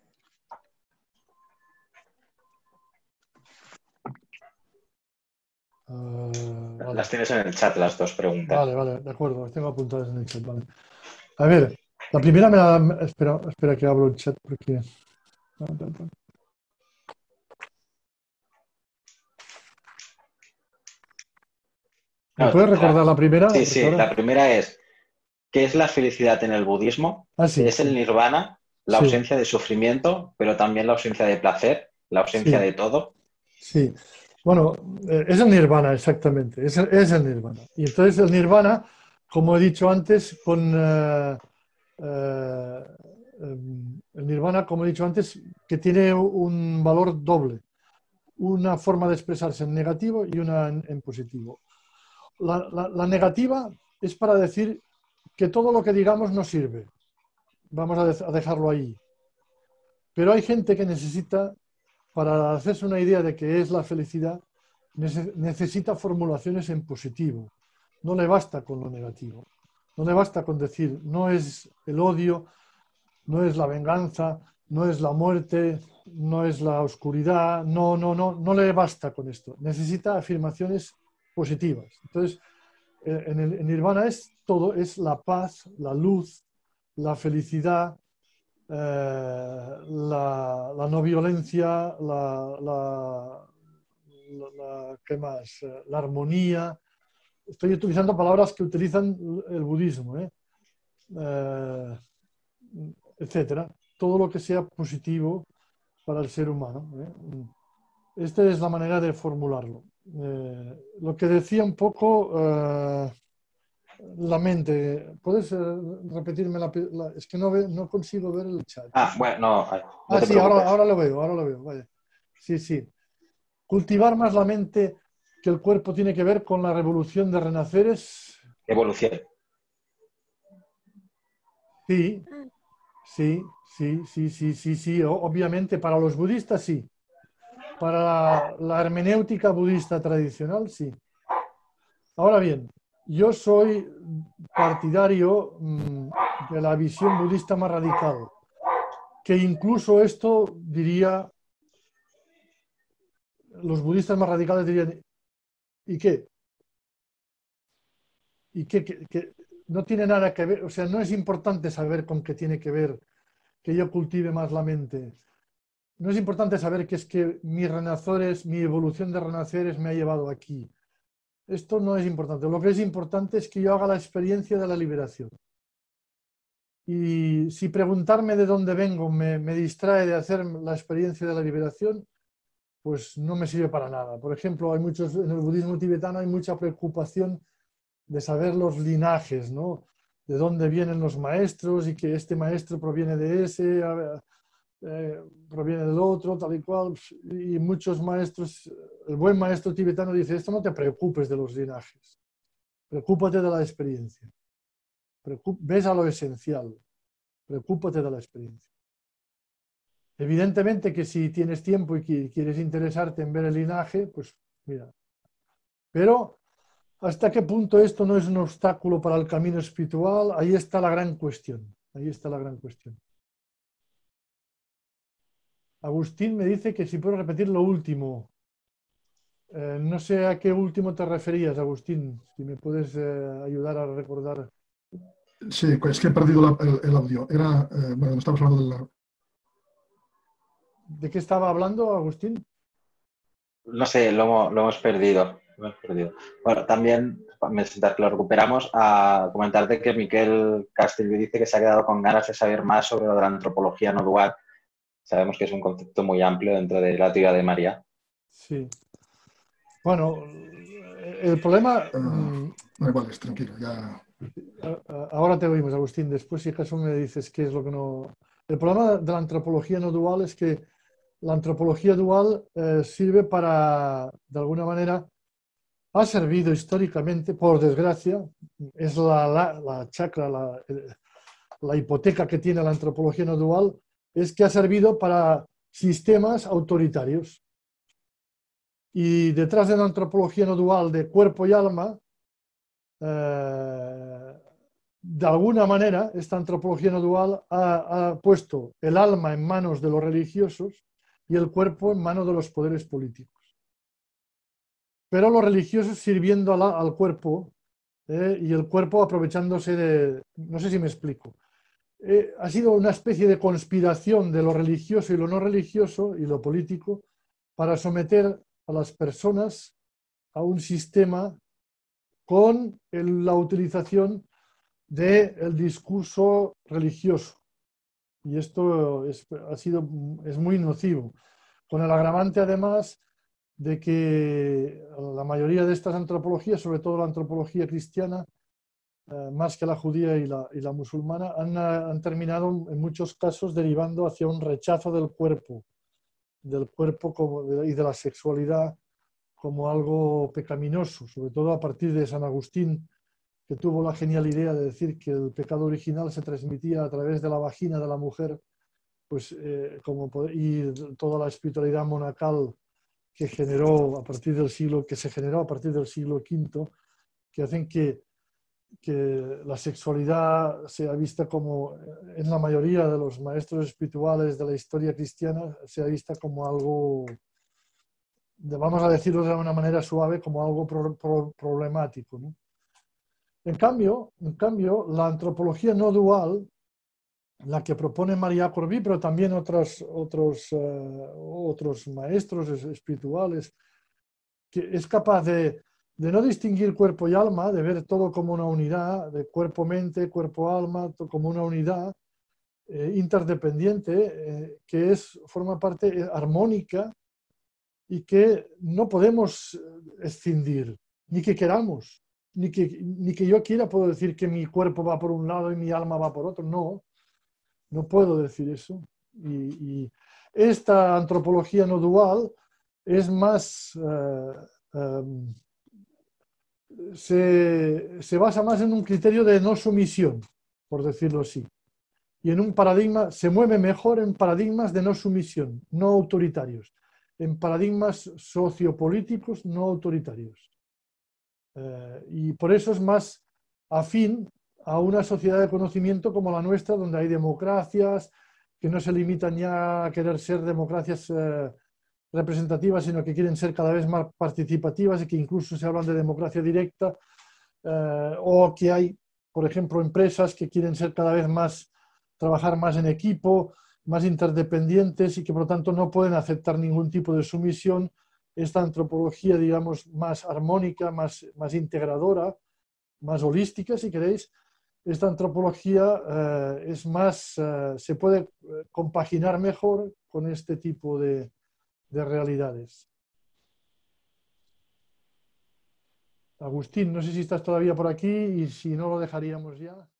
Vale. Las tienes en el chat, las dos preguntas. Vale, de acuerdo, las tengo apuntadas en el chat. Vale. A ver, la primera espera que abro el chat porque... ¿Me puedes recordar la primera? Sí, la primera es, ¿qué es la felicidad en el budismo? Sí, es el nirvana, la ausencia de sufrimiento, pero también la ausencia de placer, la ausencia de todo. Sí, bueno, es el nirvana exactamente, es el nirvana. Y entonces el nirvana, como he dicho antes, el nirvana, como he dicho antes, que tiene un valor doble, una forma de expresarse en negativo y una en positivo. La negativa es para decir que todo lo que digamos no sirve. Vamos a dejarlo ahí. Pero hay gente que necesita, para hacerse una idea de qué es la felicidad, necesita formulaciones en positivo. No le basta con lo negativo. No le basta con decir, no es el odio, no es la venganza, no es la muerte, no es la oscuridad, no le basta con esto. Necesita afirmaciones positivas. Entonces, en Nirvana es todo, es la paz, la luz, la felicidad, la no violencia, ¿qué más? La armonía. Estoy utilizando palabras que utilizan el budismo, etcétera. Todo lo que sea positivo para el ser humano. Esta es la manera de formularlo. Lo que decía un poco la mente. ¿Puedes repetirme es que no consigo ver el chat. Bueno, no te sí, preocupes. ahora lo veo. Vale. Sí. Cultivar más la mente que el cuerpo tiene que ver con la revolución de renaceres. Evolución. Sí. Obviamente para los budistas sí. Para la hermenéutica budista tradicional sí. Ahora bien, yo soy partidario de la visión budista más radical, que incluso esto diría, los budistas más radicales dirían, ¿y qué? ¿Y qué? Que no tiene nada que ver, o sea, no es importante saber con qué tiene que ver que yo cultive más la mente. No es importante saber que es que mi evolución de renaceres me ha llevado aquí. Esto no es importante. Lo que es importante es que yo haga la experiencia de la liberación. Y si preguntarme de dónde vengo me distrae de hacer la experiencia de la liberación, pues no me sirve para nada. Por ejemplo, en el budismo tibetano hay mucha preocupación de saber los linajes, ¿no? De dónde vienen los maestros y que este maestro proviene de ese, proviene del otro, tal y cual. Y muchos maestros, el buen maestro tibetano dice, esto no te preocupes de los linajes, preocúpate de la experiencia. Ves a lo esencial, preocúpate de la experiencia. Evidentemente que si tienes tiempo y quieres interesarte en ver el linaje, pues mira. Pero ¿hasta qué punto esto no es un obstáculo para el camino espiritual? Ahí está la gran cuestión. Agustín me dice que si puedo repetir lo último. No sé a qué último te referías, Agustín. Si me puedes ayudar a recordar. Sí, es que he perdido el audio. Bueno, estamos hablando de la... ¿De qué estaba hablando, Agustín? No sé, lo hemos perdido. Bueno, también, mientras que lo recuperamos, a comentarte que Miquel Castillo dice que se ha quedado con ganas de saber más sobre lo de la antropología no dual. Sabemos que es un concepto muy amplio dentro de la teoría de María. Sí. Bueno, el problema... No, igual, tranquilo, ya... Ahora te oímos, Agustín. Después, si acaso me dices qué es lo que no... El problema de la antropología no dual es que la antropología dual sirve para, de alguna manera, ha servido históricamente, por desgracia, es la chacra, la hipoteca que tiene la antropología no dual, es que ha servido para sistemas autoritarios. Y detrás de la antropología no dual de cuerpo y alma, de alguna manera, esta antropología no dual ha puesto el alma en manos de los religiosos y el cuerpo en manos de los poderes políticos. pero los religiosos sirviendo al cuerpo, y el cuerpo aprovechándose de... No sé si me explico. Ha sido una especie de conspiración de lo religioso y lo no religioso y lo político para someter a las personas a un sistema con la utilización del discurso religioso. Y esto es muy nocivo, con el agravante además de que la mayoría de estas antropologías, sobre todo la antropología cristiana, más que la judía y la musulmana, han terminado en muchos casos derivando hacia un rechazo del cuerpo y de la sexualidad como algo pecaminoso, sobre todo a partir de San Agustín, que tuvo la genial idea de decir que el pecado original se transmitía a través de la vagina de la mujer, pues, y toda la espiritualidad monacal que se generó a partir del siglo V, que hacen que la sexualidad sea vista como, en la mayoría de los maestros espirituales de la historia cristiana, sea vista como algo, vamos a decirlo de una manera suave, como algo problemático, ¿no? En cambio, la antropología no dual, la que propone Maria Corby, pero también otros maestros espirituales, que es capaz de no distinguir cuerpo y alma, de ver todo como una unidad, de cuerpo-mente, cuerpo-alma, como una unidad interdependiente, que forma parte armónica y que no podemos escindir, ni que queramos. Ni que yo quiera puedo decir que mi cuerpo va por un lado y mi alma va por otro. No puedo decir eso. Y esta antropología no dual es más... se basa más en un criterio de no sumisión, por decirlo así. Y en un paradigma, se mueve mejor en paradigmas de no sumisión, no autoritarios, en paradigmas sociopolíticos no autoritarios. Y por eso es más afín a una sociedad de conocimiento como la nuestra, donde hay democracias que no se limitan ya a querer ser democracias representativas, sino que quieren ser cada vez más participativas y que incluso se hablan de democracia directa, o que hay, por ejemplo, empresas que quieren ser cada vez más, trabajar más en equipo, más interdependientes y que por lo tanto no pueden aceptar ningún tipo de sumisión. Esta antropología, digamos, más armónica, más integradora, más holística, si queréis, esta antropología se puede compaginar mejor con este tipo de realidades. Agustín, no sé si estás todavía por aquí y si no lo dejaríamos ya.